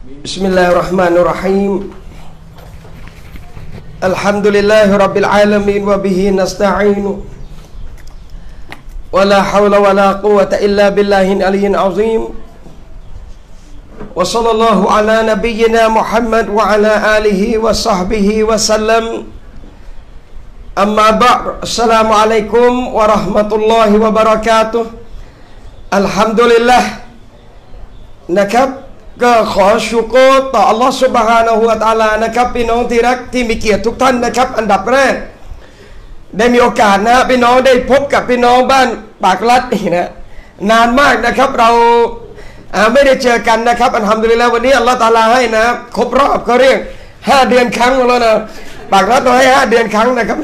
بسم الله الرحمن الرحيم الحمد لله رب العالمين وبه نستعين ولا حول ولا قوة إلا بالله العلي العظيم وصلى الله على نبينا محمد وعلى آله وصحبه وسلم أما بعد السلام عليكم ورحمة الله وبركاته الحمد لله นะครับก็ขอชูโกรต่ออัลลอฮฺซุบฮานะฮูวะตะอาลานะครับพี่น้องที่รักที่มีเกียรติทุกท่านนะครับอันดับแรกได้มีโอกาสนะพี่น้องได้พบกับพี่น้องบ้านปากลัดนี่นะนานมากนะครับเราไม่ได้เจอกันนะครับอัลฮัมดุลิลละห์วันนี้อัลลอฮฺตะอาลาให้นะครบรอบก็เรียก5 เดือนครั้งแล้วนะปากลัดเราให้5 เดือนครั้งนะครับ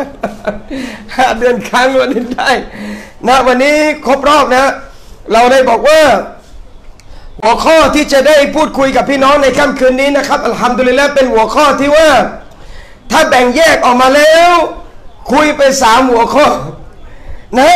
5 เดือนครั้งวันนี้ได้นะวันนี้ครบรอบนะเราได้บอกว่าหัวข้อที่จะได้พูดคุยกับพี่น้องในค่ำคืนนี้นะครับอัลฮัมดุลิลละห์เป็นหัวข้อที่ว่าถ้าแบ่งแยกออกมาแล้วคุยไป3 หัวข้อนะ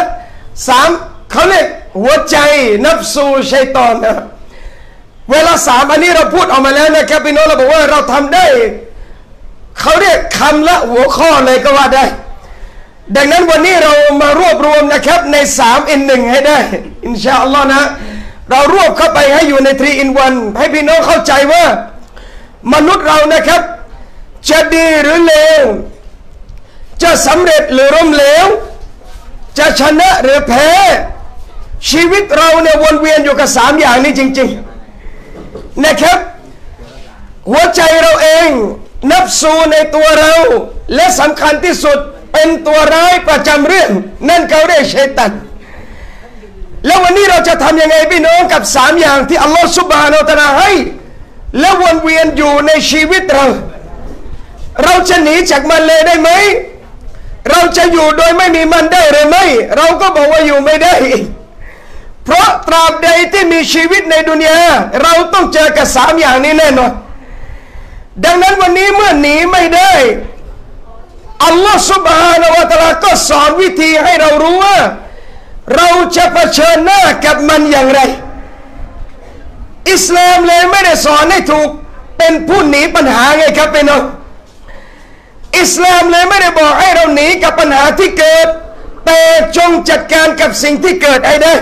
3เขาเรียกหัวใจนัฟซูชัยฏอนนะเวลา3อันนี้เราพูดออกมาแล้วนะครับพี่น้องเราบอกว่าเราทำได้เขาเรียกคำละหัวข้อเลยก็ว่าได้ดังนั้นวันนี้เรามารวบรวมนะครับใน3 in 1ให้ได้อินชาอัลลอฮ์นะเรารวบเข้าไปให้อยู่ใน3 in 1ให้พี่น้องเข้าใจว่ามนุษย์เรานะครับจะดีหรือเลวจะสำเร็จหรือล้มเหลวจะชนะหรือแพ้ชีวิตเราเนี่ยวนเวียนอยู่กับ3 อย่างนี้จริงๆนะครับหัวใจเราเองนับสูในตัวเราและสำคัญที่สุดเป็นตัวร้ายประจำเรื่องนั่นเขาเรียกชัยฏอนแล้ววันนี้เราจะทำยังไงพี่น้องกับ3 อย่างที่อัลลอฮฺซุบฮานะฮูวะตะอาลาให้และวนเวียนอยู่ในชีวิตเราจะหนีจากมันเลยได้ไหมเราจะอยู่โดยไม่มีมันได้หรือไม่เราก็บอกว่าอยู่ไม่ได้เพราะตราบใดที่มีชีวิตในดุนยาเราต้องเจอกับ3 อย่างนี้แน่นอนดังนั้นวันนี้เมื่อหนีไม่ได้อัลลอฮฺซุบฮานะฮูวะตะอาลาก็สอนวิธีให้เรารู้ว่าเราจะเผชิญหน้ากับมันอย่างไรอิสลามเลยไม่ได้สอนให้ถูกเป็นผู้หนีปัญหาไงครับพี่น้องอิสลามเลยไม่ได้บอกให้เราหนีกับปัญหาที่เกิดแต่จงจัดการกับสิ่งที่เกิดให้ได้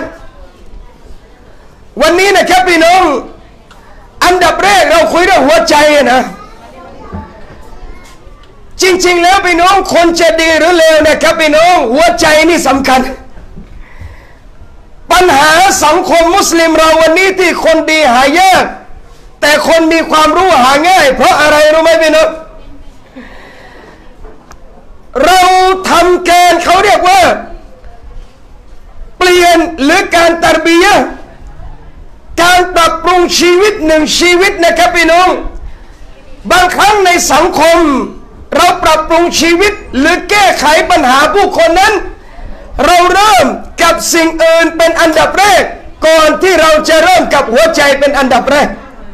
วันนี้นะครับพี่น้องอันดับแรกเราคุยเรื่องหัวใจนะจริงๆแล้วพี่น้องคนจะดีหรือเลวนะครับพี่น้องหัวใจนี่สำคัญปัญหาสังคมมุสลิมเราวันนี้ที่คนดีหายากแต่คนมีความรู้หาง่ายเพราะอะไรรู้ไหมพี่น้องเราทำการเขาเรียกว่าเปลี่ยนหรือการตัรบียะห์การปรับปรุงชีวิต1 ชีวิตนะครับพี่น้องบางครั้งในสังคมเราปรับปรุงชีวิตหรือแก้ไขปัญหาผู้คนนั้นเราเริ่มกับสิ่งอื่นเป็นอันดับแรกก่อนที่เราจะเริ่มกับหัวใจเป็นอันดับแรก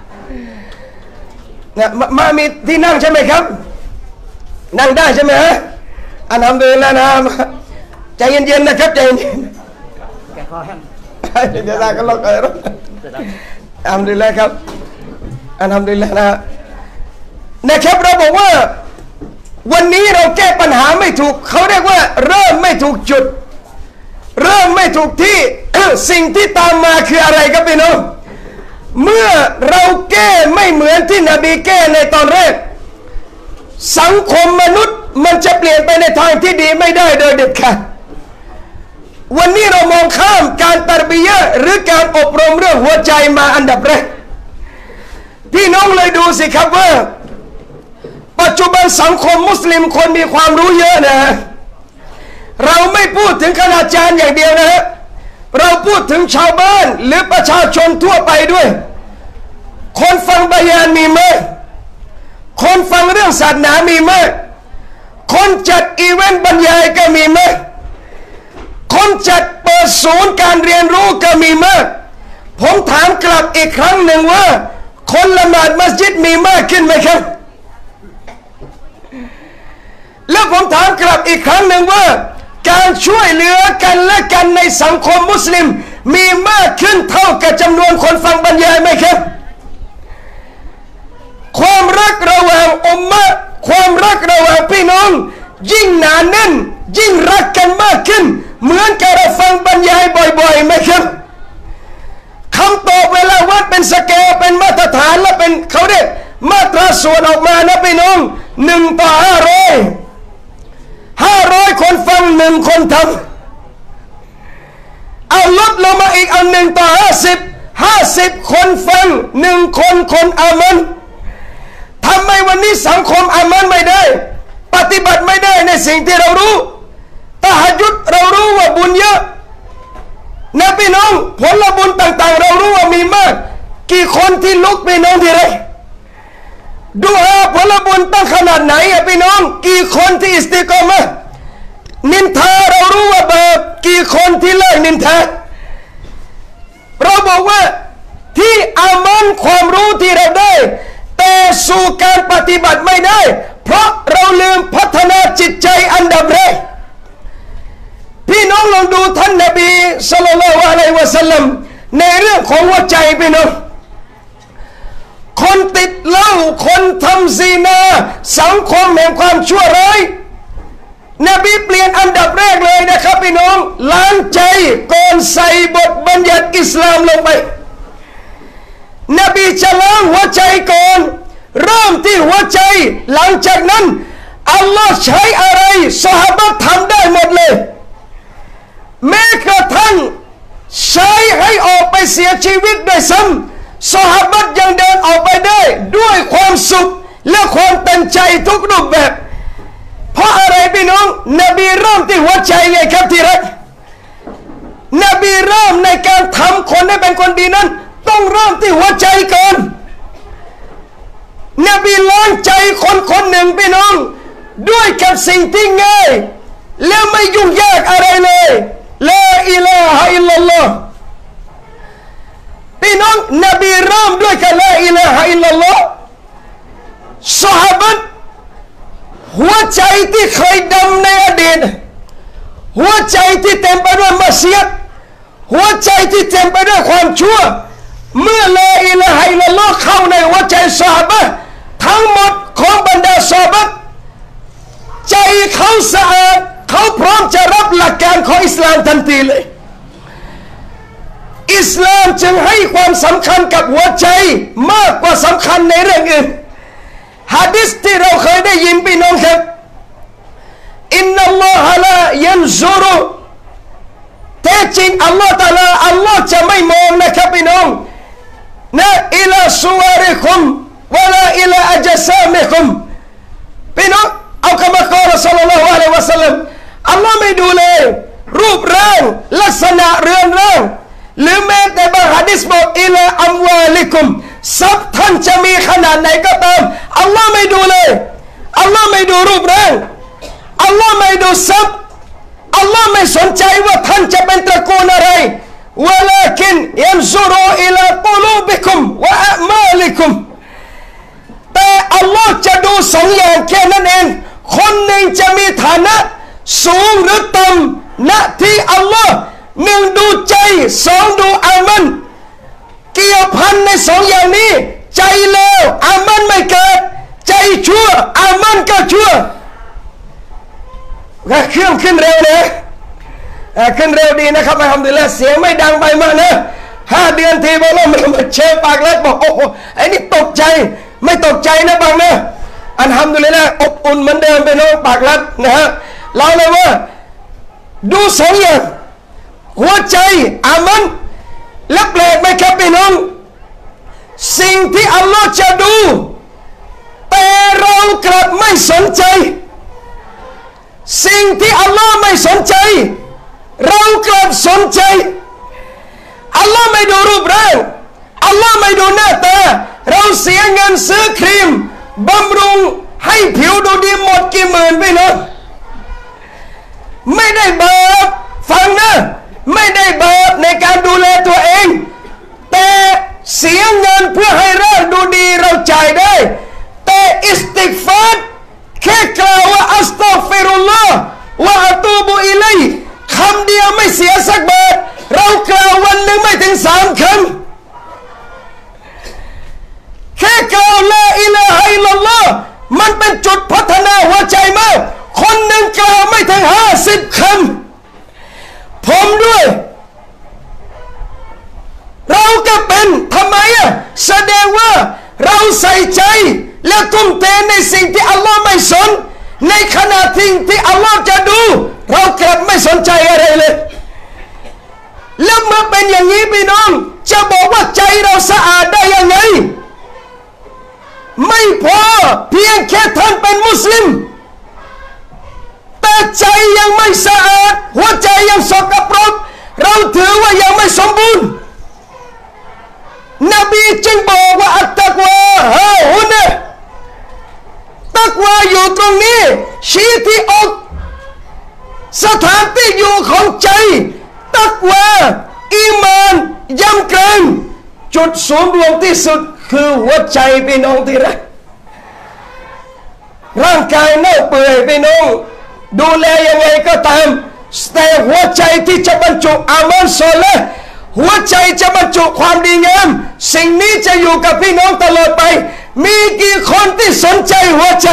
นะมามีที่นั่งใช่ไหมครับนั่งได้ใช่ไหมฮะอัลฮัมดุลิลละห์นะใจเย็นๆนะครับใจเย็นๆแกคอแห้งจะได้กันหรอกอัลฮัมดุลิลละห์ครับอัลฮัมดุลิลละห์นะครับเราบอกว่าวันนี้เราแก้ปัญหาไม่ถูกเขาเรียกว่าเริ่มไม่ถูกจุดเริ่มไม่ถูกที่ สิ่งที่ตามมาคืออะไรครับพี่น้องเมื่อเราแก้ไม่เหมือนที่นบีแก้ในตอนแรกสังคมมนุษย์มันจะเปลี่ยนไปในทางที่ดีไม่ได้โดยเด็ดขาดวันนี้เรามองข้ามการตัรบียะห์หรือการอบรมเรื่องหัวใจมาอันดับแรกพี่น้องเลยดูสิครับว่าปัจจุบันสังคมมุสลิมคนมีความรู้เยอะนะเราไม่พูดถึงคณาจารย์อย่างเดียวนะฮะเราพูดถึงชาวบ้านหรือประชาชนทั่วไปด้วยคนฟังบยานมีมากคนฟังเรื่องศาสนามีมากคนจัดอีเวนต์บรรยายก็มีมากคนจัดเปิดศูนย์การเรียนรู้ก็มีมากผมถามกลับอีกครั้งหนึ่งว่าคนละหมาดมัสยิดมีมากขึ้นไหมครับแล้วผมถามกลับอีกครั้งหนึ่งว่าการช่วยเหลือกันและกันในสังคมมุสลิมมีมากขึ้นเท่ากับจำนวนคนฟังบรรยายไหมครับความรักระหว่างอุมมะความรักระหว่างพี่น้องยิ่งหนาแน่นยิ่งรักกันมากขึ้นเหมือนกับเราฟังบรรยายบ่อยๆไหมครับคำตอบเวลาวัดเป็นสเกลเป็นมาตรฐานและเป็นเขาเรียกมาตราส่วนออกมานะพี่น้อง1:500คนฟัง1คนทำเอาลดลงมาอีกเอา1:50คนฟัง1คนอามันทำไมวันนี้สังคมอามันไม่ได้ปฏิบัติไม่ได้ในสิ่งที่เรารู้ตะฮัจญุดเรารู้ว่าบุญเยอะนะพี่น้องผลบุญต่างๆเรารู้ว่ามีมากกี่คนที่ลุกพี่น้องที่ไรดูผลบุญตั้งขนาดไหนอะพี่น้องกี่คนที่อิสติกอมะนินทาเรารู้ว่าบาปกี่คนที่เลิกนินทาเราบอกว่าที่อามันความรู้ที่เราได้แต่สู่การปฏิบัติไม่ได้เพราะเราลืมพัฒนาจิตใจอันดับแรกพี่น้องลองดูท่านนบีศ็อลลัลลอฮุอะลัยฮิวะซัลลัมในเรื่องของหัวใจพี่น้องคนติดเหล้าคนทำซินาสังคมแห่งความชั่วร้ายนบีเปลี่ยนอันดับแรกเลยนะครับพี่น้องล้างใจก่อนใส่บทบัญญัติอิสลามลงไปนบีจะล้างหัวใจก่อนเริ่มที่หัวใจหลังจากนั้นอัลลอฮ์ใช้อะไรซอฮาบะห์ทำได้หมดเลยแม้กระทั่งใช้ให้ออกไปเสียชีวิตด้วยซ้ำซอฮาบะห์ยังเดินออกไปได้ด้วยความสุขและความเต็มใจทุกรูปแบบเพราะอะไรพี่น้องนบีเริ่มที่หัวใจไงครับที่รักนบีเริ่มในการทำคนให้เป็นคนดีนั้นต้องเริ่มที่หัวใจก่อนนบีล้างใจคนหนึ่งพี่น้องด้วยกับสิ่งที่ง่ายและไม่ยุ่งยากอะไรเลยลาอิลาฮะอิลลัลลอฮ์พี่น้องนบีเริ่มด้วยกับลาอิลาฮะอิลลัลลอฮ์ซอฮาบะห์หัวใจที่เคยดำในอดีตหัวใจที่เต็มไปด้วยมัสยิดหัวใจที่เต็มไปด้วยความชั่วเมื่อลาอิลาฮะอิลลัลลอฮ์เข้าในหัวใจซอฮาบะห์ทั้งหมดของบรรดาซอฮาบะห์ใจเขาสะอาดเขาพร้อมจะรับหลักการของอิสลามทันทีเลยอิสลามจึงให้ความสำคัญกับหัวใจมากกว่าสำคัญในเรื่องอื่นหะดีษที่เราเคยได้ยินพี่น้องครับอินนัลลอฮะลายันซุรุแท้จริงอัลลอฮ์ตะอาลาอัลลอฮ์จะไม่มองนะครับพี่น้องนะอิลาซุวาริคุมวะลาอิลาอัจซามิคุมพี่น้องเอาคำกล่าวศ็อลลัลลอฮุอะลัยฮิวะซัลลัมอัลลอฮ์ไม่ดูเลยรูปร่างลักษณะเรือนร่างหรือแม้แต่บางหะดีษบอกอิลาอัมวาลิกุมทรัพย์ท่านจะมีขนาดไหนก็ตามอัลลอฮ์ไม่ดูเลยอัลลอฮ์ไม่ดูรูปร่างอัลลอฮ์ไม่ดูทรัพย์อัลลอฮ์ไม่สนใจว่าท่านจะเป็นตระกูลอะไรวะลาคินยันซุรุอิลากุลูบิคุมวะอะมาลิคุมแต่อัลลอฮ์จะดูสองอย่างแค่นั้นเองคนหนึ่งจะมีฐานะสูงหรือต่ำณที่อัลลอฮ์หนึ่งดูใจสองดูอามันเกี่ยวพันในสองอย่างนี้ใจเลวอามันไม่เกิดใจชั่วอามันก็ชั่วเครื่องขึ้นเร็วนะขึ้นเร็วดีนะครับอัลฮัมดุลิลละห์เสียงไม่ดังไปมากนะ5 เดือนทีบอกว่ามันเชฟปากเล็กบอกโอ้โหไอ้นี่ตกใจไม่ตกใจนะบางนะอัลฮัมดุลิลละห์อบอุ่นเหมือนเดิมไปน้องปากเล็กนะฮะเราเลยว่าดูสองอย่างหัวใจอามันและแปลกไหมครับพี่น้องสิ่งที่อัลลอฮ์จะดูแต่เรากลับไม่สนใจสิ่งที่อัลลอฮ์ไม่สนใจเรากลับสนใจอัลลอฮ์ไม่ดูรูปร่างอัลลอฮ์ไม่ดูหน้าตาเราเสียเงินซื้อครีมบำรุงให้ผิวดูดีหมดกี่หมื่นพี่น้องไม่ได้บาปฟังนะไม่ได้บาปในการดูแลตัวเองแต่เสียเงินเพื่อให้ร่างดูดีเราจ่ายได้แต่อิสติฆฟาร แค่กล่าวว่าอัสตัฆฟิรุลลอฮ์วะอะตูบุอิลัยฮิคำเดียวไม่เสียสักบาทเรากล่าววันหนึ่งไม่ถึง3 คำแค่กล่าวลาอิลามันเป็นจุดพัฒนาหัวใจมากคนหนึ่งกล่าวไม่ถึง50 คำผมด้วยเราก็เป็นทำไมแสดงว่าเราใส่ใจและทุ่มเทในสิ่งที่อัลลอฮ์ไม่สนในขณะที่อัลลอฮ์จะดูเรากลับไม่สนใจอะไรเลยแล้วเมื่อเป็นอย่างนี้พี่น้องจะบอกว่าใจเราสะอาดได้ยังไงไม่พอเพียงแค่ท่านเป็นมุสลิมแต่ใจยังไม่สะอาดหัวใจยังสกปรกเราถือว่ายังไม่สมบูรณ์นบีจึงบอกว่าอัตตักวาฮาฮุนะตักวาอยู่ตรงนี้ชี้ที่อกสถานที่อยู่ของใจตักวาอีมานยำเกรงจุดศูนย์รวมที่สุดคือหัวใจพี่น้องที่รักร่างกายเน่าเปื่อยพี่น้องดูแลยังไงก็ตามแต่หัวใจที่จะบรรจุอามันโซละหัวใจจะบรรจุความดีงามสิ่งนี้จะอยู่กับพี่น้องตลอดไปมีกี่คนที่สนใจหัวใจ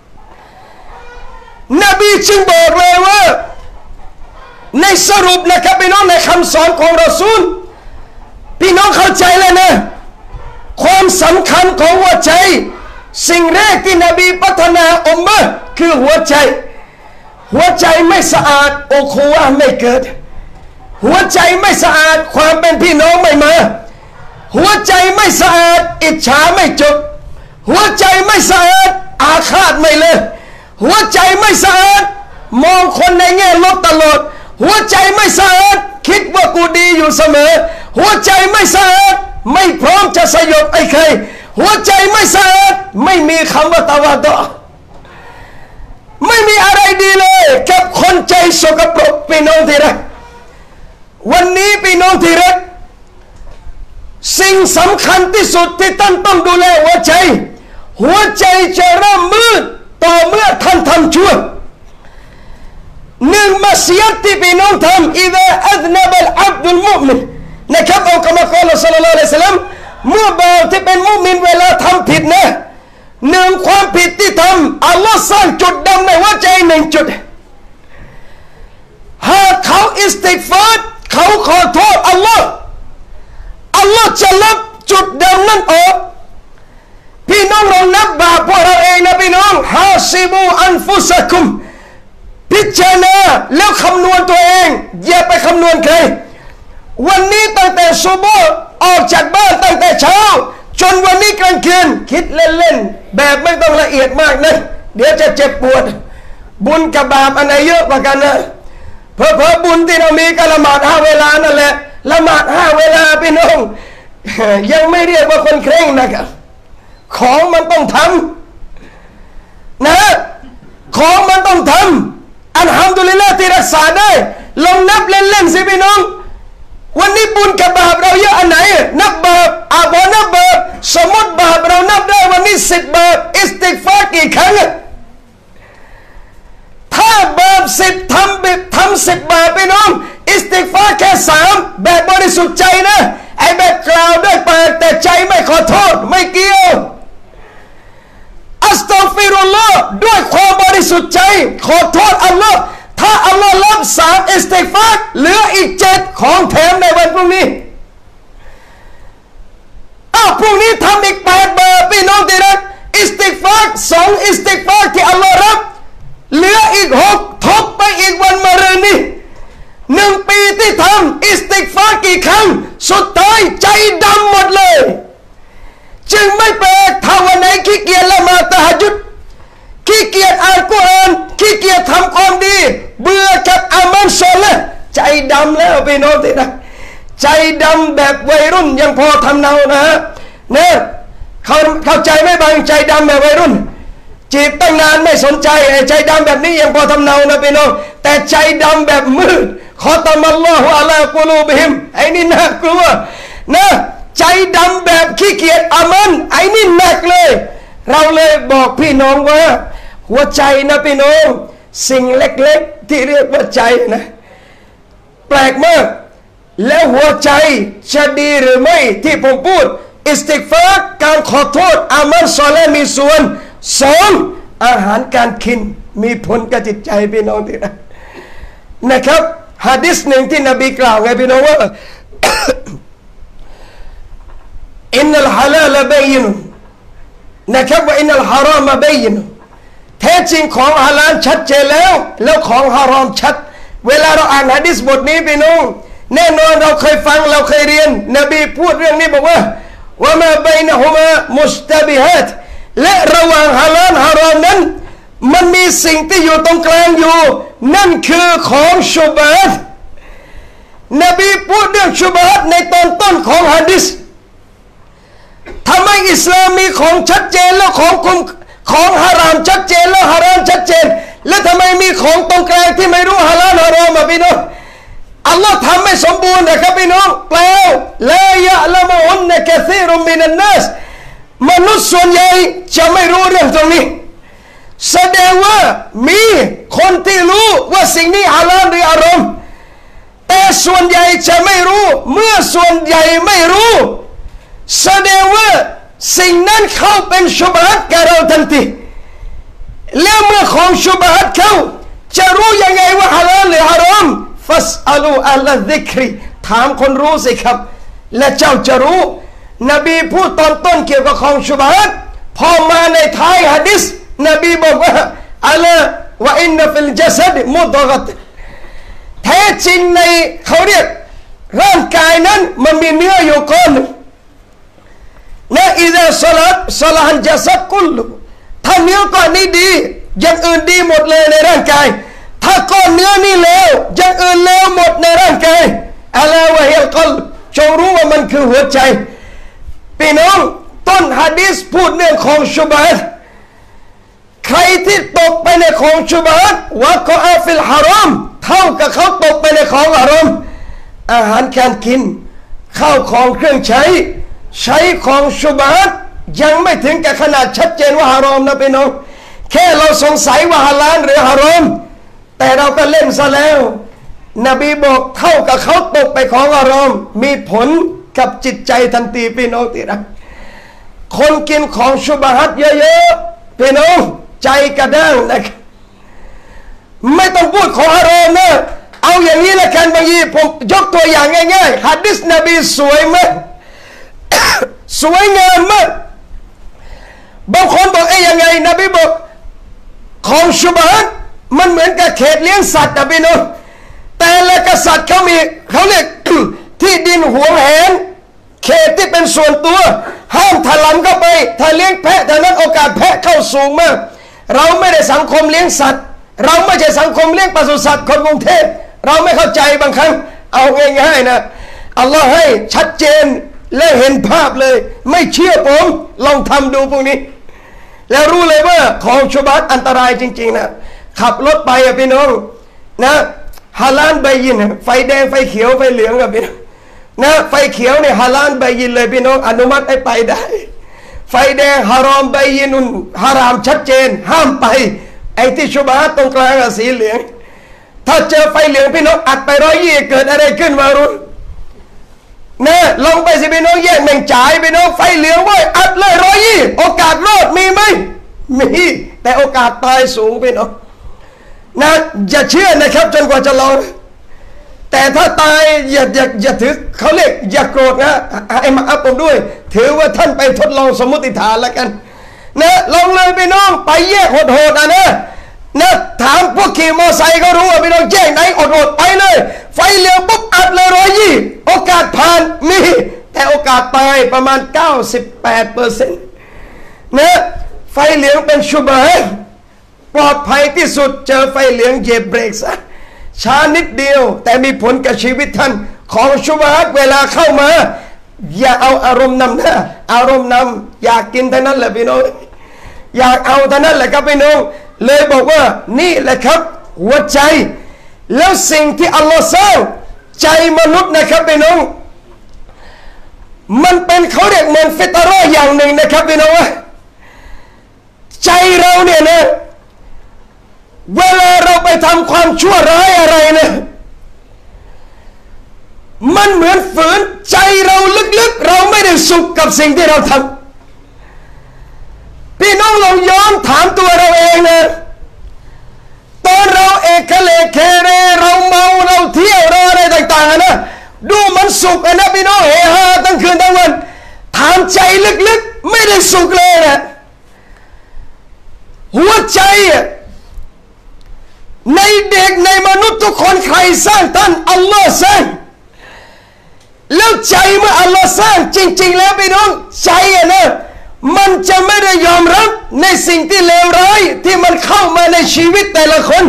นบีจึงบอกเลยว่าในสรุปนะครับพี่น้องในคำสอนของรอซูลพี่น้องเข้าใจแล้วนะความสำคัญของหัวใจสิ่งแรกที่นบีพัฒนาอุมมะห์คือหัวใจไม่สะอาดโอคุวะห์ไม่เกิดหัวใจไม่สะอาดความเป็นพี่น้องไม่มาหัวใจไม่สะอาดอิจฉาไม่จบหัวใจไม่สะอาดอาฆาตไม่เลิกหัวใจไม่สะอาดมองคนในแง่ลบตลอดหัวใจไม่สะอาดคิดว่ากูดีอยู่เสมอหัวใจไม่สะอาดไม่พร้อมจะสยบไอ้ใครหัวใจไม่สะอาดไม่มีคำว่าตาวาดะไม่มีอะไรดีเลยกับคนใจสกปรกพี่น้องที่รักวันนี้พี่น้องที่รักสิ่งสำคัญที่สุดที่ท่านต้องดูแลหัวใจจะเริ่มมืดต่อเมื่อท่านทำชั่วหนึ่งมัสยิดที่พี่น้องทำอิดะอัซนะบัลอับดุลมุมินนะครับองค์การอัลลอฮฺศ็อลลัลลอฮุอะลัยฮิวะซัลลัมเมื่อบ่าวที่เป็นมุมินเวลาทำผิดนะหนึ่งความผิดที่ทำอัลลอฮ์สร้างจุดดำในหัวใจ1 จุดหากเขาอิสติฆฟารเขาขอโทษอัลลอฮ์จะลบจุดดำนั้นออกพี่น้องลองนับบาปพวกเราเองนะพี่น้องฮาซิบูอันฟุซะกุมพิจารณาแล้วคำนวณตัวเองอย่าไปคำนวณใครวันนี้ตั้งแต่ซุบฮ์ออกจากบ้านตั้งแต่เช้าจนวันนี้กลางคืนคิดเล่นๆแบบไม่ต้องละเอียดมากนะเดี๋ยวจะเจ็บปวดบุญกับบาปอันไหนเยอะกว่ากันนะเผลอบุญที่เรามีก็ละหมาด5 เวลานั่นแหละละหมาด5 เวลาพี่น้องยังไม่เรียกว่าคนเคร่งนะครับของมันต้องทำนะของมันต้องทำอัลฮัมดุลิลลาห์ที่รักษาได้ลองนับเล่นๆสิพี่น้องวันนี้บุญกับบาปเราเยอะอันไหนนับบาปพอนับบาปสมมติบาปเรานับได้วันนี้10 บาปอิสติฆฟารกี่ครั้งถ้าบาป10ทำ10 บาปพี่น้องอิสติฆฟารแค่3แบบบริสุทธิ์ใจนะไอ้แบบกล่าวด้วยปากแต่ใจไม่ขอโทษไม่เกี่ยวอัสตัฆฟิรุลลอฮ์ด้วยความบริสุทธิ์ใจขอโทษอัลลอฮ์ถ้าอัลลอฮ์รับ3อิสติฆฟารเหลืออีก7ของแถมในวันพรุ่งนี้พรุ่งนี้ทำอีก8 บาปพี่น้องที่รักอิสติฆฟาร2อิสติฆฟารที่อัลลอฮ์รับเหลืออีก6ทบไปอีกวันมะรืนนี้1 ปีที่ทำอิสติฆฟารกี่ครั้งสุดท้ายใจดำหมดเลยจึงไม่แปลกถ้าวันไหนขี้เกียจละหมาดตะฮัจญุดขี้เกียจอ่านกุรอานขี้เกียจทำความดีเบื่อกับอามัลซอลิห์ใจดำแล้วพี่น้องที่รักใจดำแบบวัยรุ่นยังพอทำเนานะเข้าใจไหมบางใจดำแบบวัยรุ่นจีบตั้งนานไม่สนใจไอ้ใจดำแบบนี้ยังพอทำเนานะพี่น้องแต่ใจดำแบบมืดขอตามัลลอฮุอะลากุลูบิฮิมไอ้นี่น่ากลัวนะใจดำแบบขี้เกียจอามันไอ้นี่หนักเลยเราเลยบอกพี่น้องว่าหัวใจนะพี่น้องสิ่งเล็กๆที่เรียกว่าใจนะแปลกมากแล้วหัวใจจะดีหรือไม่ที่ผมพูดอิสติฆฟารการขอโทษอามัลซอลิห์มีส่วนสองอาหารการกินมีผลกับจิตใจพี่น้องที่รักนะครับหะดีษหนึ่งที่นบีกล่าวไงพี่น้องว่า อินนัลฮาลาลบัยนุนะครับว่าอินนัลฮารามบัยนุแท้จริงของฮาลาลชัดเจนแล้วของฮารอมชัดเวลาเราอ่านหะดีษบทนี้พี่น้องแน่นอนเราเคยฟังเราเคยเรียนนบีพูดเรื่องนี้บอกว่ามาบัยนะฮุมามุสตะบิฮัตและระหว่างฮาลาลฮารอมนั้นมันมีสิ่งที่อยู่ตรงกลางอยู่นั่นคือของชุบฮ์นบีพูดเรื่องชุบฮ์ในตอนต้นของหะดีษทำไมอิสลามมีของชัดเจนแล้วของฮารามชัดเจนแล้วฮารามชัดเจนแล้วทำไมมีของตรงกลางที่ไม่รู้ฮาลาลฮารอมพี่น้องอัลลอฮ์ทำให้สมบูรณ์นะครับพี่น้องแปลลายะละมุนนะกะซีรุมินันนัสมนุษย์ส่วนใหญ่จะไม่รู้เรื่องตรงนี้แสดงว่ามีคนที่รู้ว่าสิ่งนี้ฮาลาลหรือฮารอมแต่ส่วนใหญ่จะไม่รู้เมื่อส่วนใหญ่ไม่รู้แสดงว่าสิ่งนั้นเข้าเป็นชุบฮัตกับเราทันทีแล้วเมื่อของชุบฮัตเข้าจะรู้ยังไงว่าฮาลาลหรือฮารอมฟัสอัลูอัลลซิกรีถามคนรู้สิครับและเจ้าจะรู้นบีพูดตอนต้นเกี่ยวกับของชุบฮัตพอมาในท้ายหะดีษนบีบอกว่าอัลวะอินนฟิลจัสดมุดกะตแท้จริงในเขาเรียกร่างกายนั้นมันมีเนื้ออยู่ก้อนหนึ่งนะอิซาสลัดจัสดกุลถ้าเนื้อก้อนนี้ดีอย่างอื่นดีหมดเลยในร่างกายถ้าก้อนเนื้อนี่เลวอย่างอื่นเลวหมดในร่างกายอัลวะฮิลกลจงรู้ว่ามันคือหัวใจพี่น้องต้นหะดีษพูดเรื่องของชุบฮ์ใครที่ตกไปในของชุบฮ์วะกออาฟิลฮารอมเท่ากับเขาตกไปในของฮารอมอาหารการกินข้าวของเครื่องใช้ของชุบฮ์ยังไม่ถึงกับขนาดชัดเจนว่าฮารอมนะพี่น้องแค่เราสงสัยว่าฮาลาลหรือฮารอมแต่เราก็เล่นซะแล้วนบีบอกเท่ากับเขาตกไปของฮารอมมีผลกับจิตใจทันทีพี่น้องที่รักคนกินของชุบฮ์เยอะๆพี่น้องใจกระด้างนะครับไม่ต้องพูดของฮารอมนะเอาอย่างนี้ละกันบางทีผมยกตัวอย่างง่ายๆหะดีษนบีสวยมาก สวยงามมากบางคนบอกยังไงนบีบอกของชุบฮ์มันเหมือนกับเขตเลี้ยงสัตว์นะพี่น้องแต่ละกษัตริย์เขาเรียก ที่ดินหวงแหนเขตที่เป็นส่วนตัวห้ามถลำเข้าไปถ้าเลี้ยงแพะแต่นั้นโอกาสแพะเข้าสูงมากเราไม่ได้สังคมเลี้ยงสัตว์เราไม่ใช่สังคมเลี้ยงปศุสัตว์คนกรุงเทพเราไม่เข้าใจบางครั้งเอาง่ายๆนะอัลลอฮ์ให้ชัดเจนและเห็นภาพเลยไม่เชื่อผมลองทำดูพวกนี้แล้วรู้เลยว่าของชุบฮ์อันตรายจริงๆนะขับรถไปพี่น้องนะฮาลาลใบยินไฟแดงไฟเขียวไฟเหลืองกับพี่น้องนะไฟเขียวเนี่ยฮาลาลใบยินเลยพี่น้องอนุมัติให้ไปได้ไฟแดงฮารอมใบยินุนฮารามชัดเจนห้ามไปไอ้ที่ชุบฮ์ตรงกลางสีเหลืองถ้าเจอไฟเหลืองพี่น้องอัดไป120เกิดอะไรขึ้นมารู้นะลองไปสิพี่น้องแยกแม่งจ่ายพี่น้องไฟเหลืองไว้อัดเลย120โอกาสรอดมีไหมมีแต่โอกาสตายสูงพี่น้องนะอย่าเชื่อนะครับจนกว่าจะลองแต่ถ้าตายอย่าถือเขาเรียกอย่าโกรธนะไอ้มาอัพผมด้วยถือว่าท่านไปทดลองสมมติฐานแล้วกันนะลองเลยพี่น้องไปแยกโหดๆนะถามพวกขี่มอไซค์ก็รู้ว่าพี่น้องแยกไหนโหดๆไปเลยไฟเหลืองปุ๊บอัดเลย120โอกาสผ่านมีแต่โอกาสตายประมาณ 98% นะไฟเหลืองเป็นชุบฮ์ปลอดภัยที่สุดเจอไฟเหลืองเหยียบเบรกซะช้านิดเดียวแต่มีผลกับชีวิตท่านของชุบฮ์เวลาเข้ามาอย่าเอาอารมณ์นำหน้าอารมณ์นำอยากกินเท่านั้นแหละพี่น้องอยากเอาเท่านั้นแหละครับพี่น้องเลยบอกว่านี่แหละครับหัวใจแล้วสิ่งที่อัลลอฮ์สร้างใจมนุษย์นะครับพี่น้องมันเป็นเขาเรียกเหมือนฟิตเราะห์อย่างหนึ่งนะครับพี่น้องใจเราเนี่ยนะเวลาเราไปทำความชั่วร้ายอะไรนะมันเหมือนฝืนใจเราลึกๆเราไม่ได้สุขกับสิ่งที่เราทพี่น้องเราย้อนถามตัวเราเองนะตอนเราเอกเลเคเรเราเมาเราเที่ยวเราอะไรต่างๆนะดูมันสุขนะพี่น้องเฮฮาทั้งคืนทั้งวันถามใจลึกๆไม่ได้สุขเลยนะหัวใจในเด็กในมนุษย์ทุกคนใครสร้างท่านอัลลอฮ์สร้างแล้วใจเมื่ออัลลอฮ์สร้างจริงๆแล้วพี่น้องใจนะมันจะไม่ได้ยอมรับในสิ่งที่เลวร้ายที่มันเข้ามาในชีวิตแต่ละคน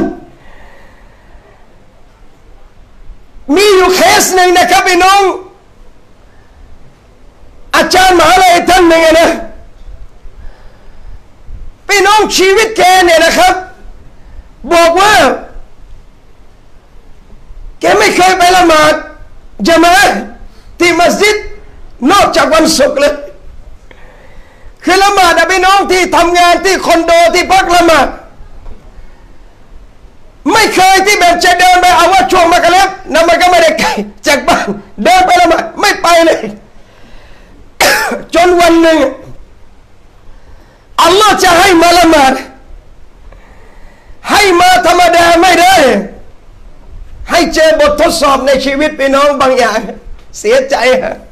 มีอยู่เคสหนึ่งนะครับพี่น้องอาจารย์มหาลัยท่านหนึ่งนะพี่น้องชีวิตแกเนี่ยนะครับบอกว่าแกไม่เคยไปละหมาดญะมาอะห์ที่มัสยิดนอกจากวันศุกร์เลยคือละหมาดนะพี่น้องที่ทำงานที่คอนโดที่พักละหมาดไม่เคยที่แบบจะเดินไปเอาว่าช่วงมากระเล็บนั่นมันก็ไม่ได้ไกลจากบ้านเดินไปละหมาดไม่ไปเลย จนวันหนึ่งอัลลอฮ์จะให้มาละหมาดให้มาธรรมดาไม่ได้ให้เจอบททดสอบในชีวิตพี่น้องบางอย่างเสียใจ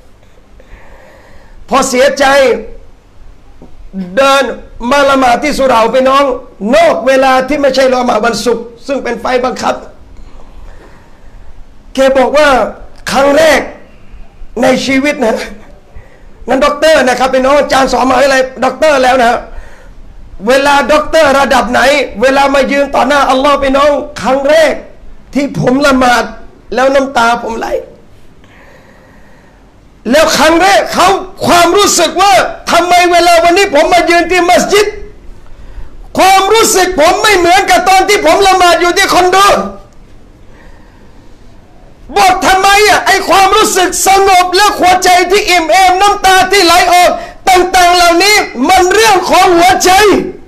พอเสียใจเดินมาละหมาดที่สุเหร่าพี่น้องนอกเวลาที่ไม่ใช่ละหมาดวันศุกร์ซึ่งเป็นไฟบังคับแกบอกว่าครั้งแรกในชีวิตนะนั่นด็อกเตอร์นะครับพี่น้องอาจารย์สอนมาอะไรด็อกเตอร์แล้วนะเวลาด็อกเตอร์ระดับไหนเวลามายืนต่อหน้าอัลลอฮ์พี่น้องครั้งแรกที่ผมละหมาดแล้วน้ำตาผมไหลแล้วครั้งแรกเขาความรู้สึกว่าทำไมเวลาวันนี้ผมมายืนที่มัสยิดความรู้สึกผมไม่เหมือนกับตอนที่ผมละหมาดอยู่ที่คอนโดบอกทำไมไอความรู้สึกสงบและหัวใจที่อิ่มเอมน้ำตาที่ไหลออกต่างๆเหล่านี้มันเรื่องของหัวใจ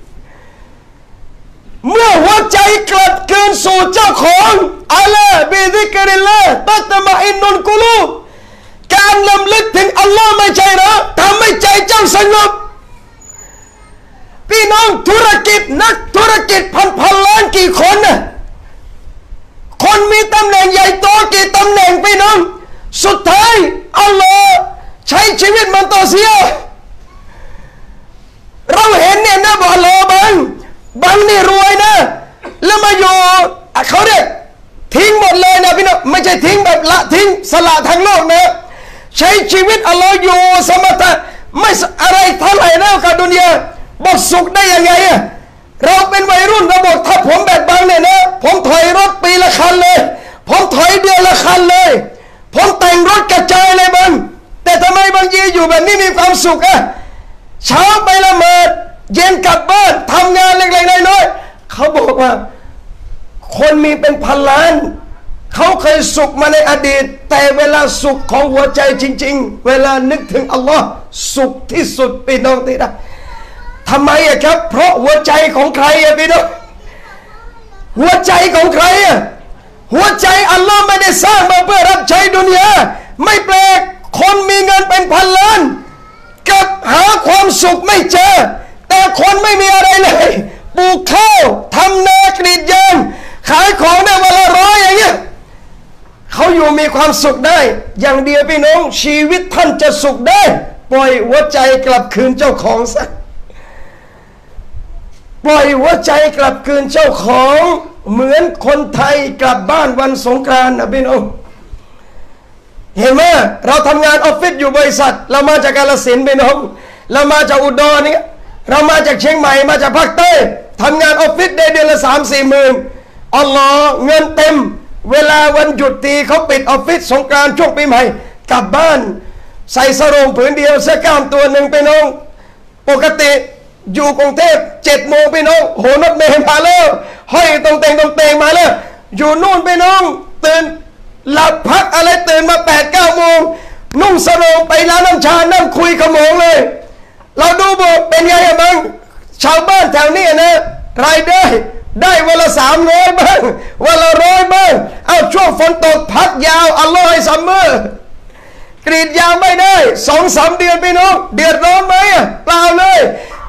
เมื่อหัวใจกลับคืนสู่เจ้าของอัลลอฮ์บิซิกริลลาห์ตัตมะอินนุลกุลูบการลำลึกถึงอัลลอฮ์ไม่ใช่หรอทำให้ใจเจ้าสงบพี่น้องธุรกิจนักธุรกิจพันล้านกี่คนน่ะคนมีตำแหน่งใหญ่โตกี่ตำแหน่งพี่น้องสุดท้ายอัลลอฮ์ใช้ชีวิตมันต่อเสียเราเห็นเนี่ยนะบอกอัลลอฮ์บางนี่รวยนะแล้วมาอยู่เขาเนี่ยทิ้งหมดเลยนะพี่น้องไม่ใช่ทิ้งแบบละทิ้งสละทางโลกนะใช้ชีวิตอัลลอฮ์อยู่สมถะไม่อะไรเท่าไหร่แล้วกับดุนยาบอกสุขได้ยังไงเราเป็นวัยรุ่นเราบอกถ้าผมแบบบางเนี่ยนะผมถอยรถปีละคันเลยผมถอยเดือนละคันเลยผมแต่งรถกระจายเลยบางแต่ทำไมบางยีอยู่แบบนี้มีความสุขเช้าไปละหมาดเย็นกลับบ้านทำงานเล็กๆน้อยๆเขาบอกว่าคนมีเป็นพันล้านเขาเคยสุขมาในอดีตแต่เวลาสุขของหัวใจจริงๆเวลานึกถึงอัลลอฮ์สุขที่สุดพี่น้องที่รักทำไมครับเพราะหัวใจของใครพี่น้องหัวใจของใครหัวใจอัลลอฮ์ไม่ได้สร้างมาเพื่อรับใช้ดุนยาไม่แปลกคนมีเงินเป็นพันล้านกับหาความสุขไม่เจอแต่คนไม่มีอะไรเลยปลูกข้าวทำนากรีดยางขายของได้วันละ100อย่างเงี้ยเขาอยู่มีความสุขได้อย่างเดียวพี่น้องชีวิตท่านจะสุขได้ปล่อยหัวใจกลับคืนเจ้าของซะปล่อยหัวใจกลับคืนเจ้าของเหมือนคนไทยกลับบ้านวันสงกรานต์นะพี่น้องเห็นไหมเราทำงานออฟฟิศอยู่บริษัทเรามาจากกาฬสินธุ์พี่น้องเรามาจากอุดรนี่เรามาจากเชียงใหม่มาจากภาคใต้ทำงานออฟฟิศได้เดือนละ3-4 หมื่นอัลลอฮ์เงินเต็มเวลาวันหยุดตีเขาปิดออฟฟิศสงกรานต์ช่วงปีใหม่กลับบ้านใส่สรงผืนเดียวเสื้อกล้ามตัวหนึ่งพี่น้องปกติอยู่กรุงเทพ7 โมงพี่น้องโหรถเมล์มาแล้วห้อยตรงเตงมาแล้วอยู่นู่นพี่น้องตื่นหลับพักอะไรตื่นมา8-9 โมงนุ่งสรงไปร้านน้ำชานั่งคุยขโมงเลยเราดูบอกเป็นไงบ้างชาวบ้านแถวนี้นะรายได้วันละ300บ้างวันละ100บ้างเอาช่วงฝนตกพักยาวอัลลอฮ์ให้ซัมเมอร์กรีดยางไม่ได้2-3 เดือนพี่น้องเดือดร้อนไหมเปล่าเลย